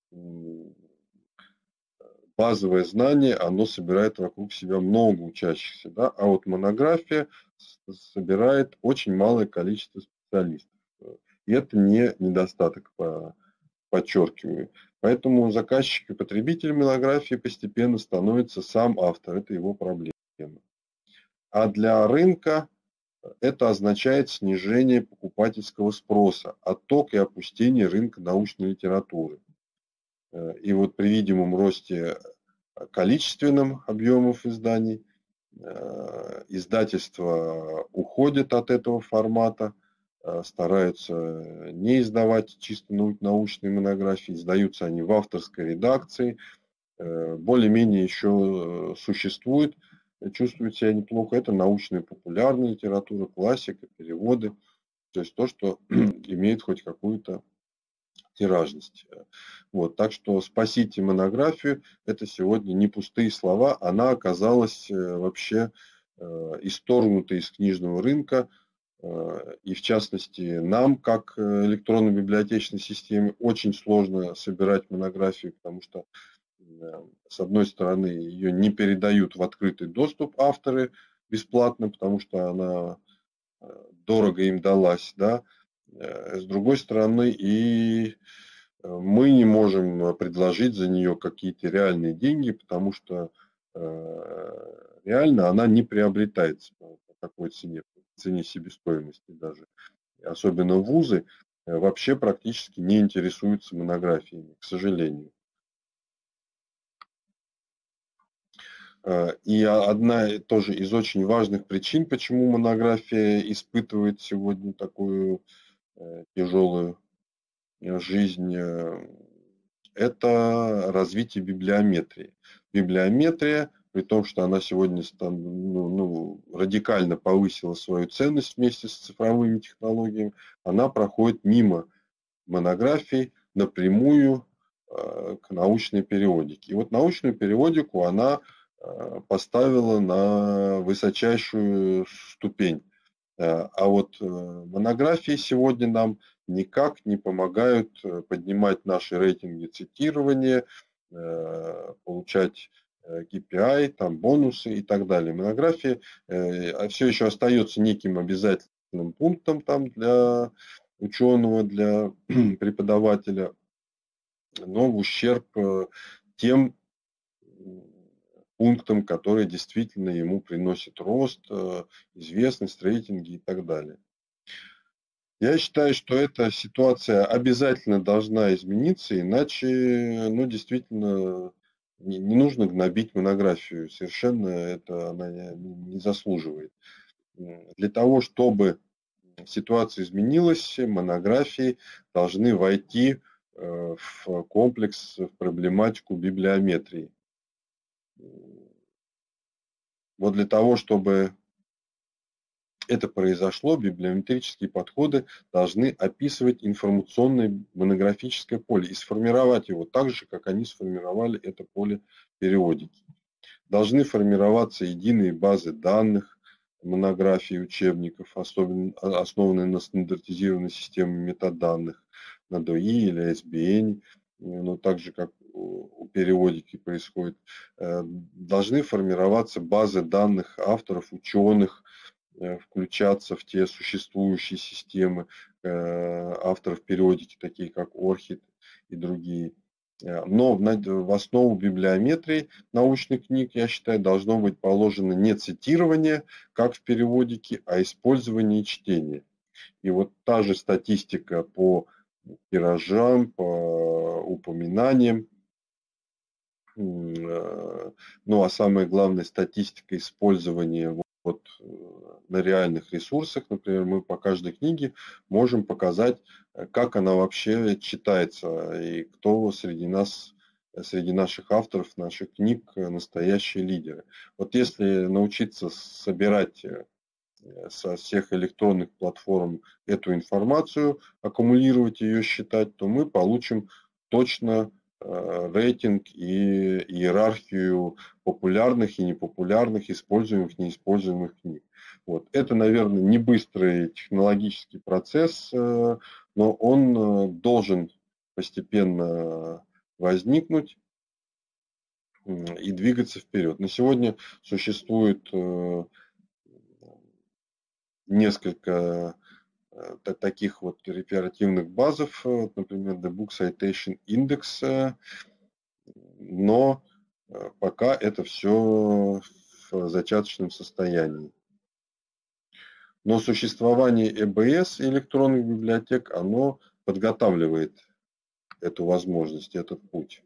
базовое знание, оно собирает вокруг себя много учащихся, да? А вот монография собирает очень малое количество специалистов. И это не недостаток, подчеркиваю. Поэтому заказчик и потребитель монографии постепенно становится сам автор. Это его проблема. А для рынка это означает снижение покупательского спроса, отток и опустение рынка научной литературы. И вот при видимом росте количественным объемов изданий, издательства уходят от этого формата, стараются не издавать чисто научные монографии, издаются они в авторской редакции, более-менее еще существует, чувствуют себя неплохо. Это научная популярная литература, классика, переводы, то есть то, что имеет хоть какую-то тиражность. Вот, так что спасите монографию, это сегодня не пустые слова, она оказалась вообще исторгнута из книжного рынка. И в частности, нам, как электронно-библиотечной системе, очень сложно собирать монографию, потому что, с одной стороны, ее не передают в открытый доступ авторы бесплатно, потому что она дорого им далась, да. С другой стороны, и мы не можем предложить за нее какие-то реальные деньги, потому что реально она не приобретается по такой цене, по цене себестоимости даже. Особенно вузы вообще практически не интересуются монографиями, к сожалению. И одна тоже из очень важных причин, почему монография испытывает сегодня такую тяжелую жизнь, это развитие библиометрии. Библиометрия, при том, что она сегодня ну, ну, радикально повысила свою ценность вместе с цифровыми технологиями, она проходит мимо монографий напрямую э, к научной периодике. И вот научную периодику она э, поставила на высочайшую ступень. Э, а вот э, монографии сегодня нам никак не помогают поднимать наши рейтинги цитирования, получать кей пи ай, там, бонусы и так далее. Монография все еще остается неким обязательным пунктом там, для ученого, для преподавателя, но в ущерб тем пунктам, которые действительно ему приносят рост, известность, рейтинги и так далее. Я считаю, что эта ситуация обязательно должна измениться, иначе, ну, действительно, не, не нужно гнобить монографию. Совершенно это она не, не заслуживает. Для того, чтобы ситуация изменилась, монографии должны войти в комплекс, в проблематику библиометрии. Вот для того, чтобы это произошло, библиометрические подходы должны описывать информационное монографическое поле и сформировать его так же, как они сформировали это поле периодики. Должны формироваться единые базы данных, монографий, учебников, особенно, основанные на стандартизированной системе метаданных, на ди о и или эс би эн, но так же, как у периодики происходит. Должны формироваться базы данных авторов, ученых, включаться в те существующие системы авторов периодики, такие как Орхид и другие. Но в основу библиометрии научных книг, я считаю, должно быть положено не цитирование, как в периодике, а использование и чтение. И вот та же статистика по тиражам, по упоминаниям, ну а самое главное, статистика использования вот на реальных ресурсах. Например, мы по каждой книге можем показать, как она вообще читается и кто среди нас, среди наших авторов, наших книг настоящие лидеры. Вот если научиться собирать со всех электронных платформ эту информацию, аккумулировать ее, считать, то мы получим точно рейтинг и иерархию популярных и непопулярных, используемых, неиспользуемых книг. Вот. Это, наверное, не быстрый технологический процесс, но он должен постепенно возникнуть и двигаться вперед. На сегодня существует несколько таких вот реферативных базов, например, The Book Citation Index, но пока это все в зачаточном состоянии. Но существование и бэ эс, электронных библиотек, оно подготавливает эту возможность, этот путь.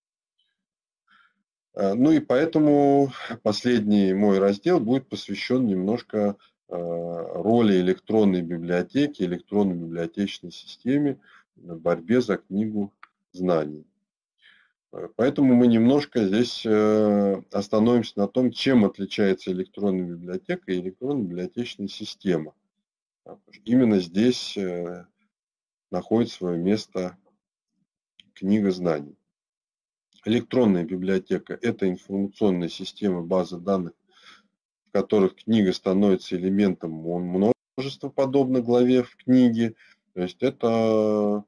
Ну и поэтому последний мой раздел будет посвящен немножко роли электронной библиотеки, электронной библиотечной системе в борьбе за книгу знаний. Поэтому мы немножко здесь остановимся на том, чем отличается электронная библиотека и электронная библиотечная система. Именно здесь находит свое место книга знаний. Электронная библиотека – это информационная система базы данных, в которых книга становится элементом множества, подобно главе в книге. То есть это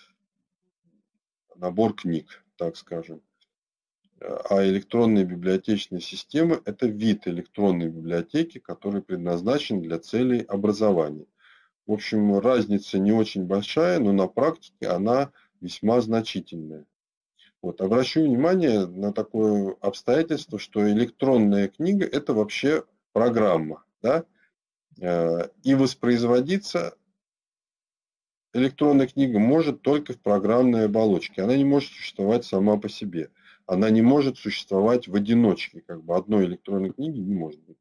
набор книг, так скажем. А электронная библиотечная система – это вид электронной библиотеки, который предназначен для целей образования. В общем, разница не очень большая, но на практике она весьма значительная. Вот. Обращу внимание на такое обстоятельство, что электронная книга – это вообще программа. Да? И воспроизводиться электронная книга может только в программной оболочке. Она не может существовать сама по себе. Она не может существовать в одиночке. Как бы одной электронной книги не может быть.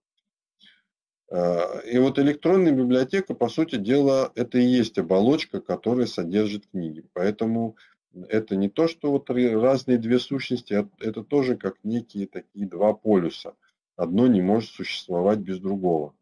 И вот электронная библиотека, по сути дела, это и есть оболочка, которая содержит книги. Поэтому это не то, что вот разные две сущности, это тоже как некие такие два полюса. Одно не может существовать без другого.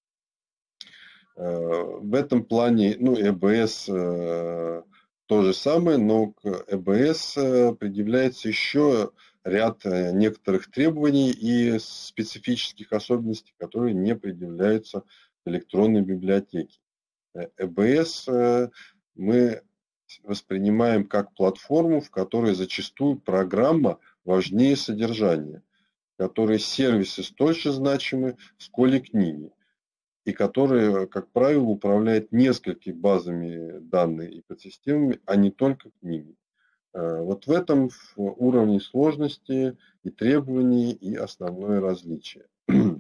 В этом плане, ну, и бэ эс то же самое, но к и бэ эс предъявляется еще ряд некоторых требований и специфических особенностей, которые не предъявляются в электронной библиотеке. и бэ эс мы воспринимаем как платформу, в которой зачастую программа важнее содержания, в которой сервисы столь же значимы, сколь и книги, и которые, как правило, управляют несколькими базами данных и подсистемами, а не только книги. Вот в этом уровне сложности и требований и основное различие. И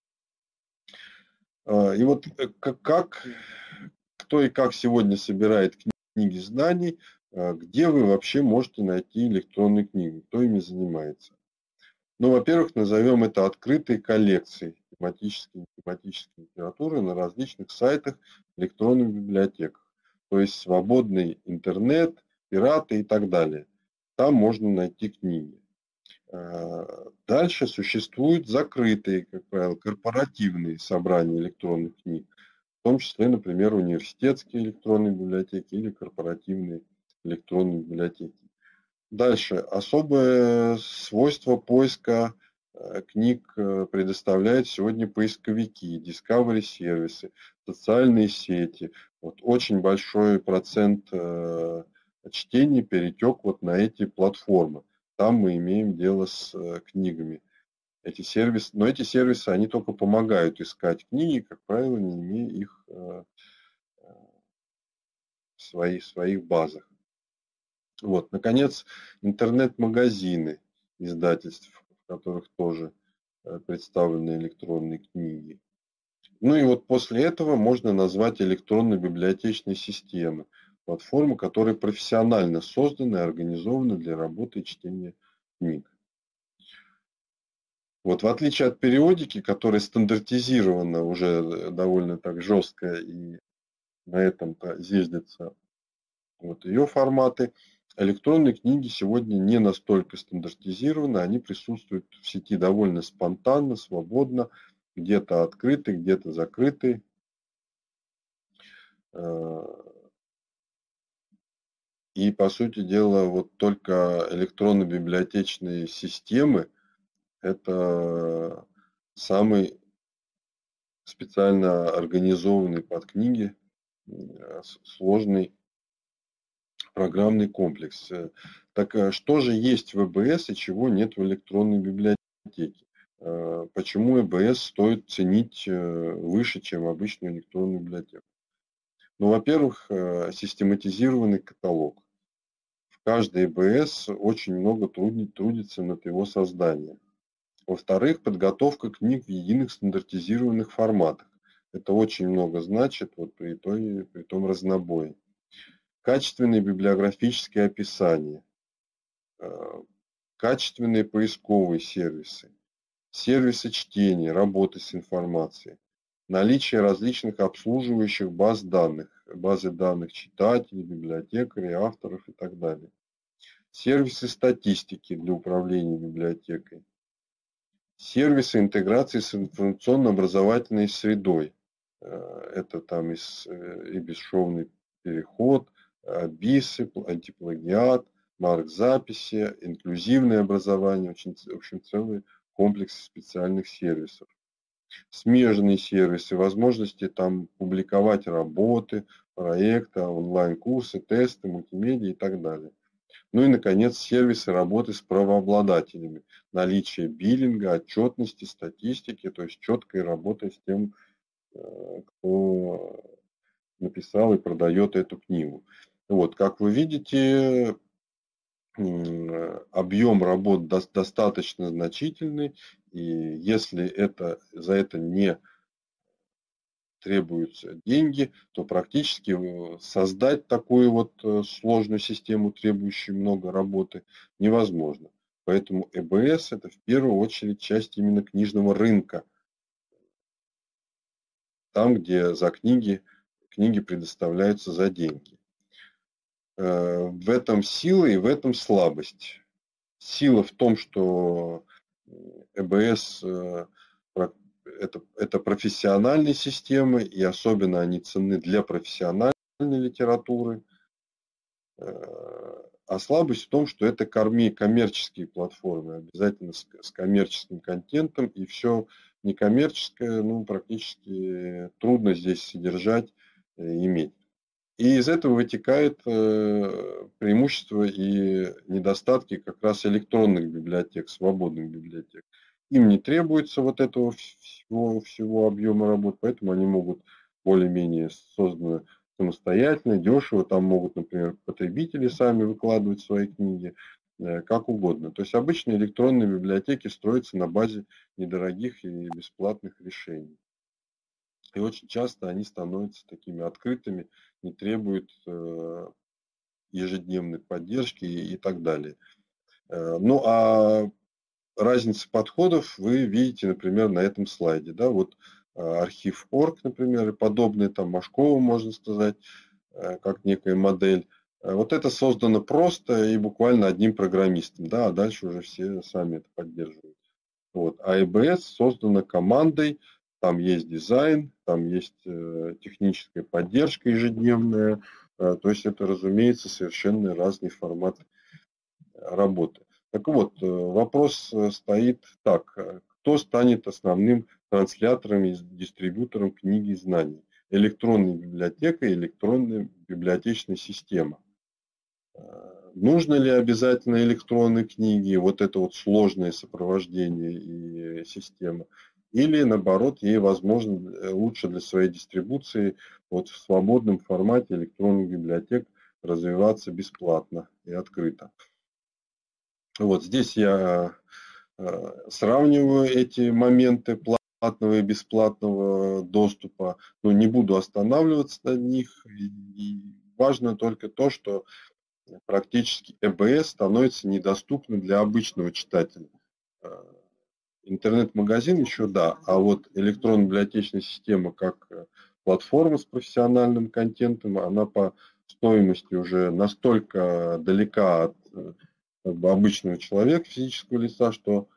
вот как, кто и как сегодня собирает книги знаний, где вы вообще можете найти электронные книги, кто ими занимается. Ну, во-первых, назовем это открытой коллекцией тематической и тематической литературы на различных сайтах, электронных библиотеках. То есть свободный интернет, пираты и так далее. Там можно найти книги. Дальше существуют закрытые, как правило, корпоративные собрания электронных книг, в том числе, например, университетские электронные библиотеки или корпоративные электронные библиотеки. Дальше. Особое свойство поиска книг предоставляют сегодня поисковики, discovery сервисы, социальные сети. Вот очень большой процент чтений перетек вот на эти платформы. Там мы имеем дело с книгами. Эти сервисы, но эти сервисы, они только помогают искать книги, как правило, не имея их в своих, в своих базах. Вот, наконец, интернет-магазины издательств, в которых тоже представлены электронные книги. Ну и вот после этого можно назвать электронно-библиотечные системы, платформы, которые профессионально созданы и организованы для работы и чтения книг. Вот в отличие от периодики, которая стандартизирована уже довольно так жестко и на этом-то зиждется вот ее форматы, электронные книги сегодня не настолько стандартизированы, они присутствуют в сети довольно спонтанно, свободно, где-то открыты, где-то закрыты. И, по сути дела, вот только электронно-библиотечные системы – это самый специально организованный под книги сложный программный комплекс. Так что же есть в ЭБС и чего нет в электронной библиотеке? Почему ЭБС стоит ценить выше, чем обычную электронную библиотеку? Ну, во-первых, систематизированный каталог. В каждой ЭБС очень много трудится над его созданием. Во-вторых, подготовка книг в единых стандартизированных форматах. Это очень много значит вот при, той, при том разнобое. Качественные библиографические описания, качественные поисковые сервисы, сервисы чтения, работы с информацией, наличие различных обслуживающих баз данных, базы данных читателей, библиотекарей, авторов и так далее. Сервисы статистики для управления библиотекой. Сервисы интеграции с информационно-образовательной средой. Это там и, и бесшовный переход, бисы, антиплагиат, марк-записи, инклюзивное образование, очень, в общем, целый комплекс специальных сервисов. Смежные сервисы, возможности там публиковать работы, проекты, онлайн-курсы, тесты, мультимедиа и так далее. Ну и, наконец, сервисы работы с правообладателями, наличие биллинга, отчетности, статистики, то есть четкой работы с тем, кто написал и продает эту книгу. Вот, как вы видите, объем работ достаточно значительный, и если это, за это не требуются деньги, то практически создать такую вот сложную систему, требующую много работы, невозможно. Поэтому ЭБС – это в первую очередь часть именно книжного рынка. Там, где за книги, книги предоставляются за деньги. В этом сила и в этом слабость. Сила в том, что ЭБС это, это профессиональные системы, и особенно они ценны для профессиональной литературы. А слабость в том, что это коммерческие платформы, обязательно с, с коммерческим контентом, и все некоммерческое, ну, практически трудно здесь содержать, иметь. И из этого вытекает преимущества и недостатки как раз электронных библиотек, свободных библиотек. Им не требуется вот этого всего, всего объема работ, поэтому они могут более-менее созданы самостоятельно, дешево. Там могут, например, потребители сами выкладывать свои книги, как угодно. То есть обычные электронные библиотеки строятся на базе недорогих и бесплатных решений. И очень часто они становятся такими открытыми, не требуют ежедневной поддержки и так далее. Ну а разница подходов вы видите, например, на этом слайде. Да? Вот архив точка орг, например, и подобные, там Машкова, можно сказать, как некая модель. Вот это создано просто и буквально одним программистом, да, а дальше уже все сами это поддерживают. Вот. А и би эс создано командой, там есть дизайн, там есть э, техническая поддержка ежедневная, э, то есть это, разумеется, совершенно разный формат работы. Так вот, э, вопрос стоит так, кто станет основным транслятором и дистрибьютором книги знаний? Электронная библиотека и электронная библиотечная система. Нужно ли обязательно электронные книги, вот это вот сложное сопровождение и система, или наоборот, ей возможно лучше для своей дистрибуции вот в свободном формате электронных библиотек развиваться бесплатно и открыто. Вот здесь я сравниваю эти моменты платного и бесплатного доступа, но не буду останавливаться на них. И важно только то, что практически и би эс становится недоступным для обычного читателя. Интернет-магазин еще да, а вот электронная библиотечная система как платформа с профессиональным контентом, она по стоимости уже настолько далека от как бы, обычного человека, физического лица, что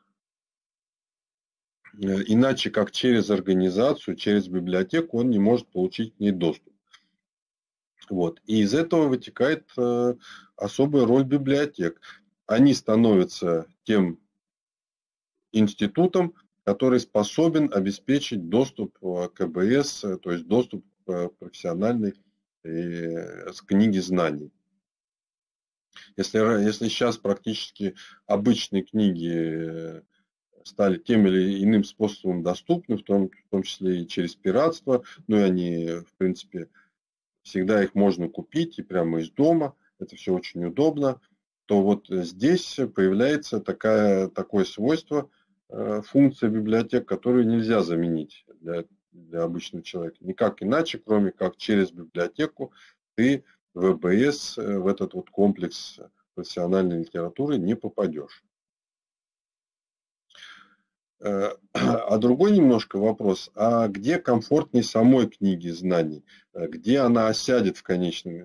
иначе как через организацию, через библиотеку он не может получить к ней доступ. Вот. И из этого вытекает э, особая роль библиотек. Они становятся тем институтом, который способен обеспечить доступ к и би эс, то есть доступ к профессиональной э, с книге знаний. Если, если сейчас практически обычные книги стали тем или иным способом доступны, в том, в том числе и через пиратство, ну и они, в принципе, всегда их можно купить и прямо из дома, это все очень удобно, то вот здесь появляется такая, такое свойство, функция библиотек, которую нельзя заменить для, для обычного человека. Никак иначе, кроме как через библиотеку, ты в и би эс, в этот вот комплекс профессиональной литературы не попадешь. А другой немножко вопрос, а где комфортнее самой книги знаний? Где она осядет в конечном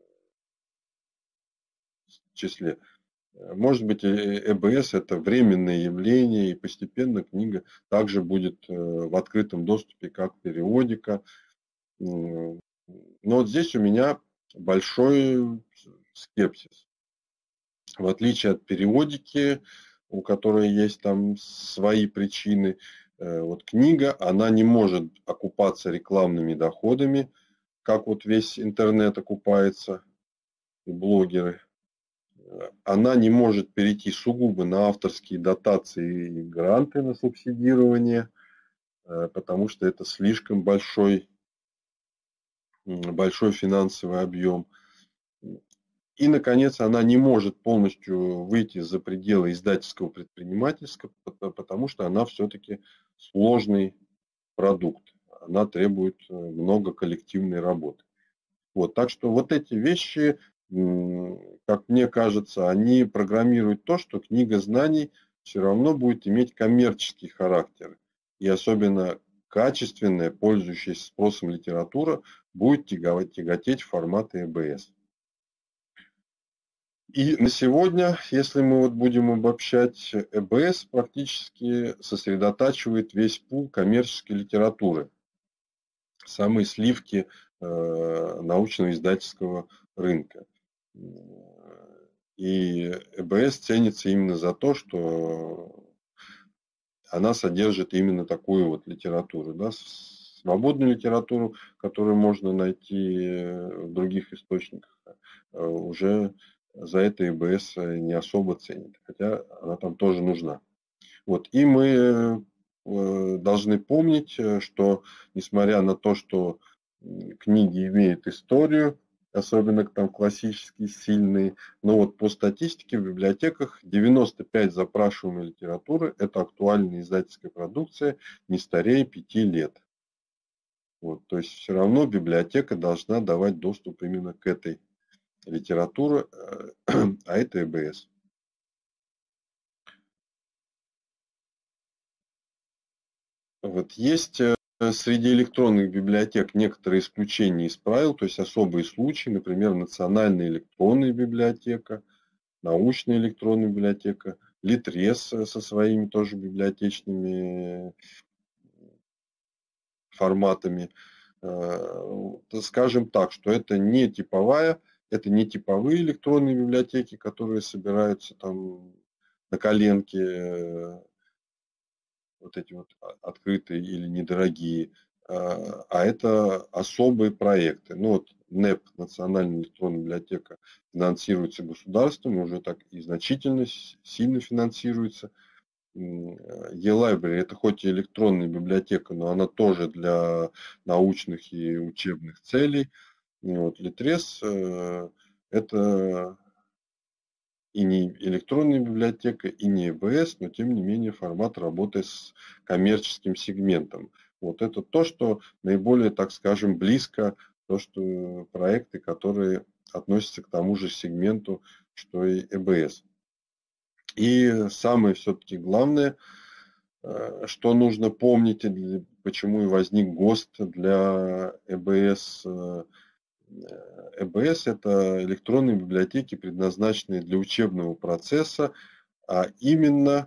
числе? Может быть, и би эс это временное явление, и постепенно книга также будет в открытом доступе, как периодика. Но вот здесь у меня большой скепсис. В отличие от периодики, у которой есть там свои причины, вот книга, она не может окупаться рекламными доходами, как вот весь интернет окупается, и блогеры. Она не может перейти сугубо на авторские дотации и гранты на субсидирование, потому что это слишком большой, большой финансовый объем. И, наконец, она не может полностью выйти за пределы издательского предпринимательства, потому что она все-таки сложный продукт. Она требует много коллективной работы. Вот, так что вот эти вещи, как мне кажется, они программируют то, что книга знаний все равно будет иметь коммерческий характер. И особенно качественная, пользующаяся спросом литература будет тяготеть в формат и би эс. И на сегодня, если мы вот будем обобщать, и би эс практически сосредотачивает весь пул коммерческой литературы. Самые сливки э, научно-издательского рынка. И и би эс ценится именно за то, что она содержит именно такую вот литературу. Да? Свободную литературу, которую можно найти в других источниках, уже за это и би эс не особо ценит, хотя она там тоже нужна. Вот. И мы должны помнить, что несмотря на то, что книги имеют историю, особенно там классические, сильные, но вот по статистике в библиотеках девяносто пять процентов запрашиваемой литературы – это актуальная издательская продукция не старее пяти лет. Вот. То есть все равно библиотека должна давать доступ именно к этой литературе, а это и би эс. Вот есть среди электронных библиотек некоторые исключения из правил, то есть особые случаи, например, национальная электронная библиотека, научная электронная библиотека, Литрес со своими тоже библиотечными форматами. Скажем так, что это не типовая, это не типовые электронные библиотеки, которые собираются там на коленке, вот эти вот открытые или недорогие, а это особые проекты. Ну вот нэп, Национальная электронная библиотека, финансируется государством, уже так и значительно, сильно финансируется. E-Library это хоть и электронная библиотека, но она тоже для научных и учебных целей. Вот, Литрес это и не электронная библиотека, и не и бэ эс, но тем не менее формат работы с коммерческим сегментом. Вот это то, что наиболее, так скажем, близко, то, что проекты, которые относятся к тому же сегменту, что и и бэ эс. И самое все-таки главное, что нужно помнить, почему и возник ГОСТ для и бэ эс. и бэ эс это электронные библиотеки, предназначенные для учебного процесса, а именно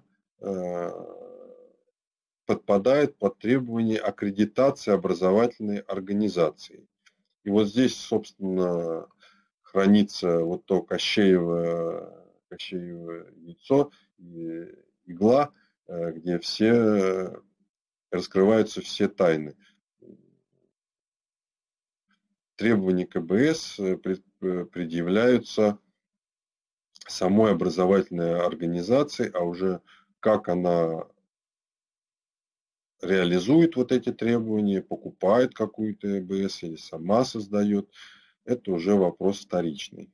подпадают под требования аккредитации образовательной организации. И вот здесь, собственно, хранится вот то Кощеево, Кощеево яйцо, игла, где все раскрываются все тайны. Требования ка бэ эс предъявляются самой образовательной организации, а уже как она реализует вот эти требования, покупает какую-то и бэ эс или сама создает, это уже вопрос вторичный.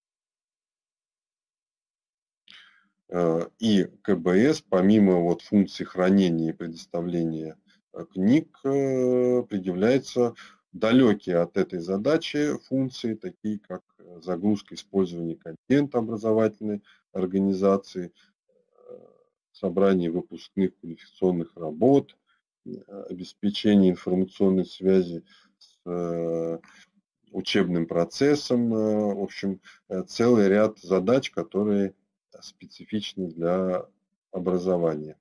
И ка бэ эс, помимо вот функций хранения и предоставления книг, предъявляется далекие от этой задачи функции, такие как загрузка, использование контента образовательной организации, собрание выпускных квалификационных работ, обеспечение информационной связи с учебным процессом, в общем, целый ряд задач, которые специфичны для образования.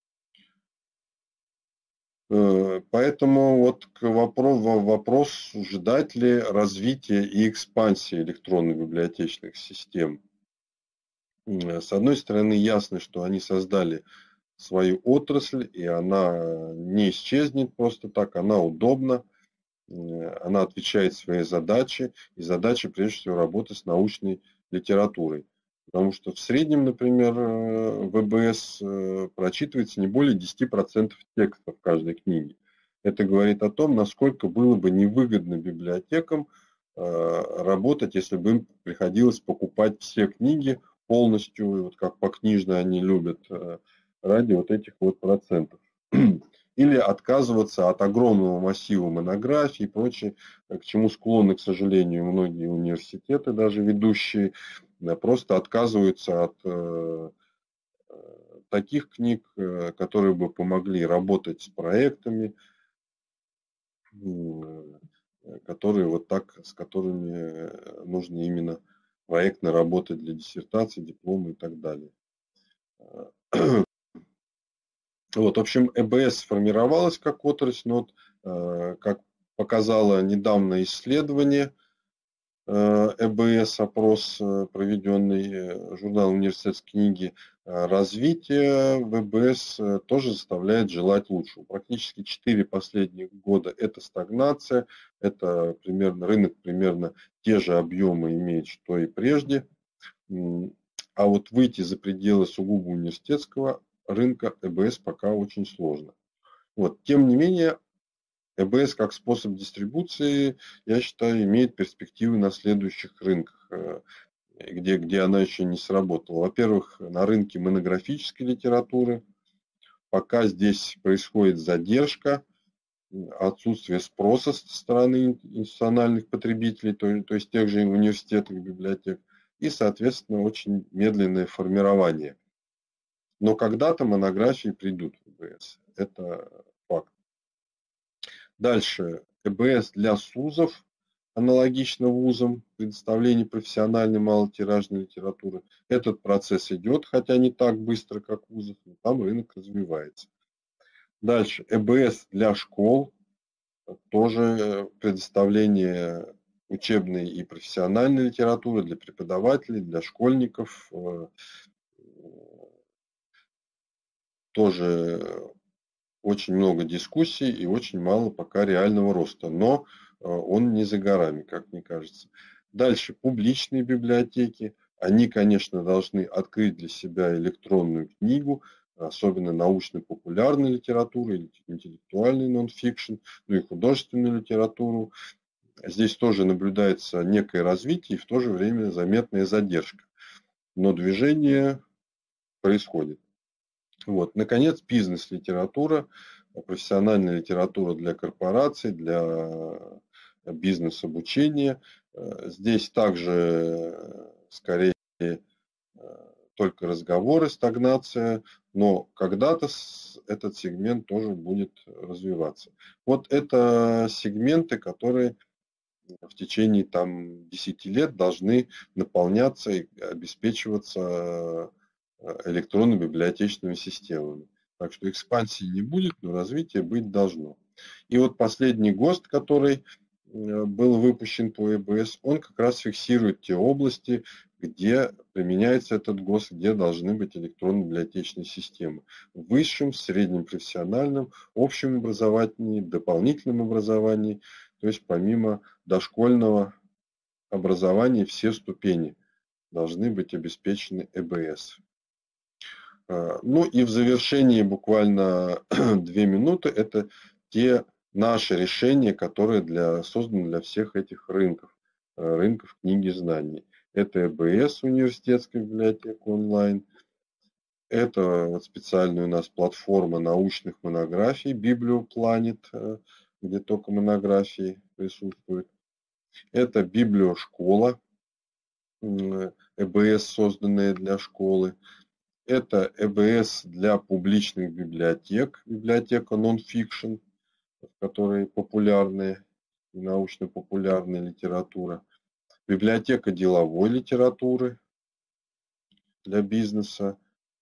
Поэтому вот к вопросу, вопрос, ждать ли развития и экспансии электронно-библиотечных систем. С одной стороны, ясно, что они создали свою отрасль, и она не исчезнет просто так, она удобна, она отвечает своей задаче, и задача, прежде всего, работы с научной литературой. Потому что в среднем, например, в и бэ эс прочитывается не более десяти процентов текста в каждой книге. Это говорит о том, насколько было бы невыгодно библиотекам работать, если бы им приходилось покупать все книги полностью, вот как по книжной они любят, ради вот этих вот процентов. Или отказываться от огромного массива монографий и прочее, к чему склонны, к сожалению, многие университеты, даже ведущие, просто отказываются от э, таких книг, которые бы помогли работать с проектами, которые вот так, с которыми нужно именно проектно работать для диссертации, диплома и так далее. Вот, в общем, и бэ эс сформировалась как отрасль, но вот, э, как показало недавнее исследование э, и бэ эс, опрос, проведенный журналом «Университетской книги», развитие в и бэ эс тоже заставляет желать лучшего. Практически четыре последних года это стагнация, это примерно, рынок примерно те же объемы имеет, что и прежде. А вот выйти за пределы сугубо университетского рынка и бэ эс пока очень сложно. Вот. Тем не менее, и бэ эс как способ дистрибуции, я считаю, имеет перспективы на следующих рынках, где, где она еще не сработала. Во-первых, на рынке монографической литературы. Пока здесь происходит задержка, отсутствие спроса со стороны институциональных потребителей, то, то есть тех же университетов и библиотек, и, соответственно, очень медленное формирование. Но когда-то монографии придут в и бэ эс. Это факт. Дальше э бэ эс для СУЗов, аналогично вузам, предоставление профессиональной малотиражной литературы. Этот процесс идет, хотя не так быстро, как вузов, но там рынок развивается. Дальше э бэ эс для школ, тоже предоставление учебной и профессиональной литературы для преподавателей, для школьников. Тоже очень много дискуссий и очень мало пока реального роста, но он не за горами, как мне кажется. Дальше публичные библиотеки. Они, конечно, должны открыть для себя электронную книгу, особенно научно-популярную литературу, интеллектуальный нон-фикшн, ну и художественную литературу. Здесь тоже наблюдается некое развитие и в то же время заметная задержка. Но движение происходит. Вот. Наконец, бизнес-литература, профессиональная литература для корпораций, для бизнес-обучения. Здесь также скорее только разговоры, стагнация, но когда-то этот сегмент тоже будет развиваться. Вот это сегменты, которые в течение там, десяти лет должны наполняться и обеспечиваться электронно-библиотечными системами. Так что экспансии не будет, но развитие быть должно. И вот последний ГОСТ, который был выпущен по э бэ эс, он как раз фиксирует те области, где применяется этот ГОСТ, где должны быть электронно-библиотечные системы. В высшем, среднем профессиональном, общем образовании, дополнительном образовании, то есть помимо дошкольного образования все ступени должны быть обеспечены э бэ эс. Ну и в завершении буквально две минуты, это те наши решения, которые для, созданы для всех этих рынков, рынков книги знаний. Это э бэ эс, университетская библиотека онлайн, это вот специальная у нас платформа научных монографий Библиопланет, где только монографии присутствуют. Это библиошкола, э бэ эс, созданная для школы. Это э бэ эс для публичных библиотек, библиотека нон-фикшн, в которой популярная и научно-популярная литература. Библиотека деловой литературы для бизнеса.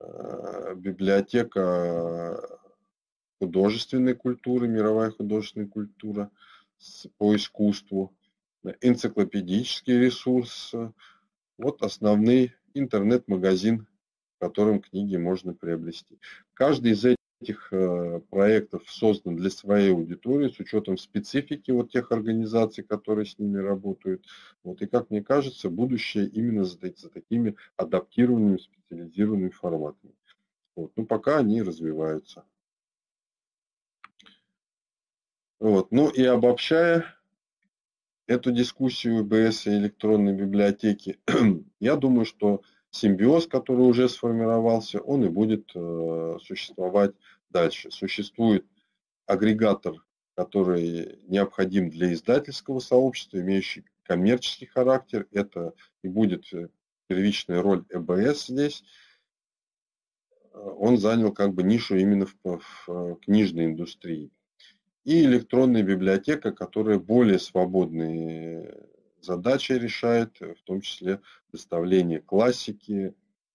Библиотека художественной культуры, мировая художественная культура по искусству. Энциклопедический ресурс. Вот основный интернет-магазин, в котором книги можно приобрести. Каждый из этих проектов создан для своей аудитории с учетом специфики вот тех организаций, которые с ними работают. Вот. И, как мне кажется, будущее именно за, за такими адаптированными, специализированными форматами. Вот. Но пока они развиваются. Вот. Ну и обобщая эту дискуссию э бэ эс и электронной библиотеки, я думаю, что симбиоз, который уже сформировался, он и будет э, существовать дальше. Существует агрегатор, который необходим для издательского сообщества, имеющий коммерческий характер. Это и будет первичная роль э бэ эс здесь. Он занял как бы нишу именно в, в книжной индустрии. И электронная библиотека, которая более свободные задачи решает, в том числе доставление классики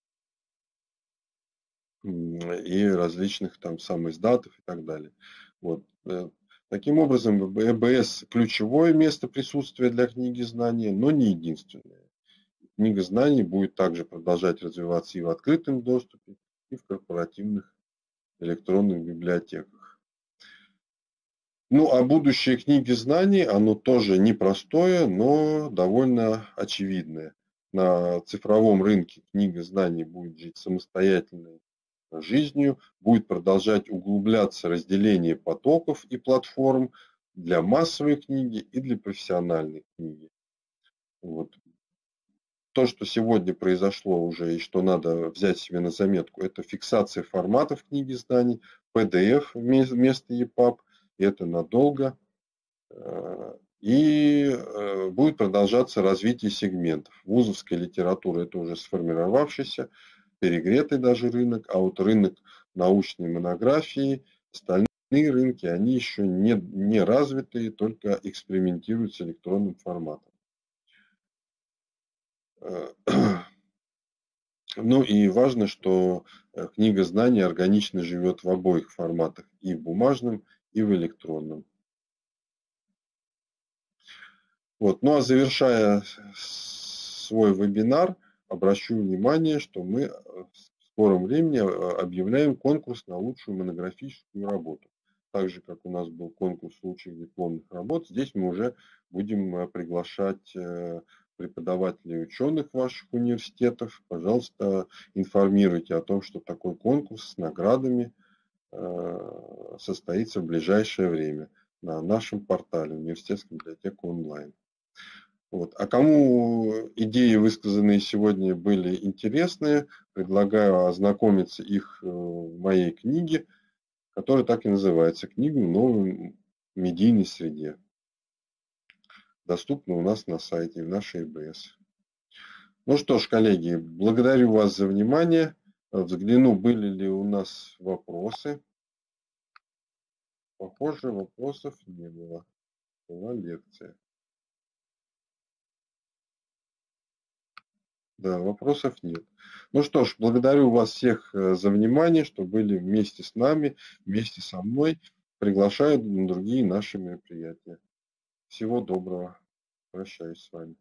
и различных там самоиздатов и так далее. Вот. Таким образом, э бэ эс ключевое место присутствия для книги знаний, но не единственное. Книга знаний будет также продолжать развиваться и в открытом доступе, и в корпоративных электронных библиотеках. Ну, а будущее книги знаний, оно тоже непростое, но довольно очевидное. На цифровом рынке книга знаний будет жить самостоятельной жизнью, будет продолжать углубляться разделение потоков и платформ для массовой книги и для профессиональной книги. Вот. То, что сегодня произошло уже и что надо взять себе на заметку, это фиксация форматов книги знаний, пэ дэ эф вместо и паб. Это надолго. И будет продолжаться развитие сегментов. Вузовская литература – это уже сформировавшийся, перегретый даже рынок, а вот рынок научной монографии, остальные рынки, они еще не, не развитые, только экспериментируют с электронным форматом. Ну и важно, что книга знаний органично живет в обоих форматах, и в бумажном, и в электронном. Вот. Ну а завершая свой вебинар, обращу внимание, что мы в скором времени объявляем конкурс на лучшую монографическую работу. Так же, как у нас был конкурс лучших дипломных работ, здесь мы уже будем приглашать преподавателей и ученых ваших университетов. Пожалуйста, информируйте о том, что такой конкурс с наградами состоится в ближайшее время на нашем портале Университетская библиотека онлайн. Вот. А кому идеи, высказанные сегодня, были интересны, предлагаю ознакомиться их в моей книге, которая так и называется «Книга в новой медийной среде». Доступна у нас на сайте, в нашей и бэ эс. Ну что ж, коллеги, благодарю вас за внимание. Взгляну, были ли у нас вопросы. Похоже, вопросов не было. Была лекция. Да, вопросов нет. Ну что ж, благодарю вас всех за внимание, что были вместе с нами, вместе со мной. Приглашаю на другие наши мероприятия. Всего доброго. Прощаюсь с вами.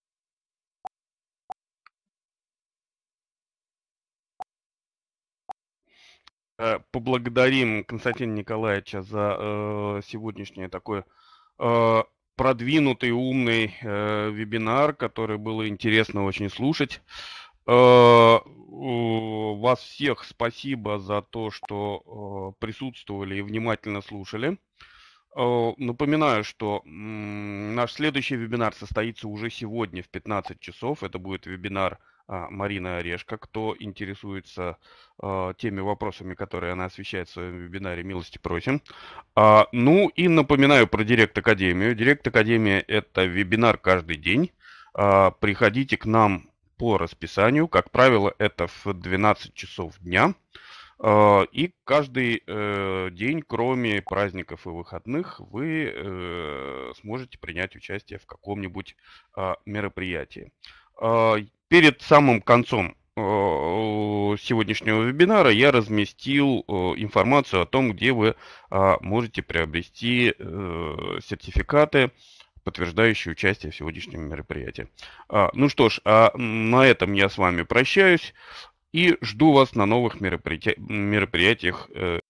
Поблагодарим Константина Николаевича за э, сегодняшнее такое э, продвинутый, умный э, вебинар, который было интересно очень слушать. Э, вас всех спасибо за то, что э, присутствовали и внимательно слушали. Э, напоминаю, что э, наш следующий вебинар состоится уже сегодня в пятнадцать часов. Это будет вебинар Марины Орешко. Кто интересуется э, теми вопросами, которые она освещает в своем вебинаре, милости просим. А, ну и напоминаю про Директ Академию. Директ Академия – это вебинар каждый день. А, приходите к нам по расписанию. Как правило, это в двенадцать часов дня. А, и каждый э, день, кроме праздников и выходных, вы э, сможете принять участие в каком-нибудь э, мероприятии. Перед самым концом сегодняшнего вебинара я разместил информацию о том, где вы можете приобрести сертификаты, подтверждающие участие в сегодняшнем мероприятии. Ну что ж, а на этом я с вами прощаюсь и жду вас на новых мероприятиях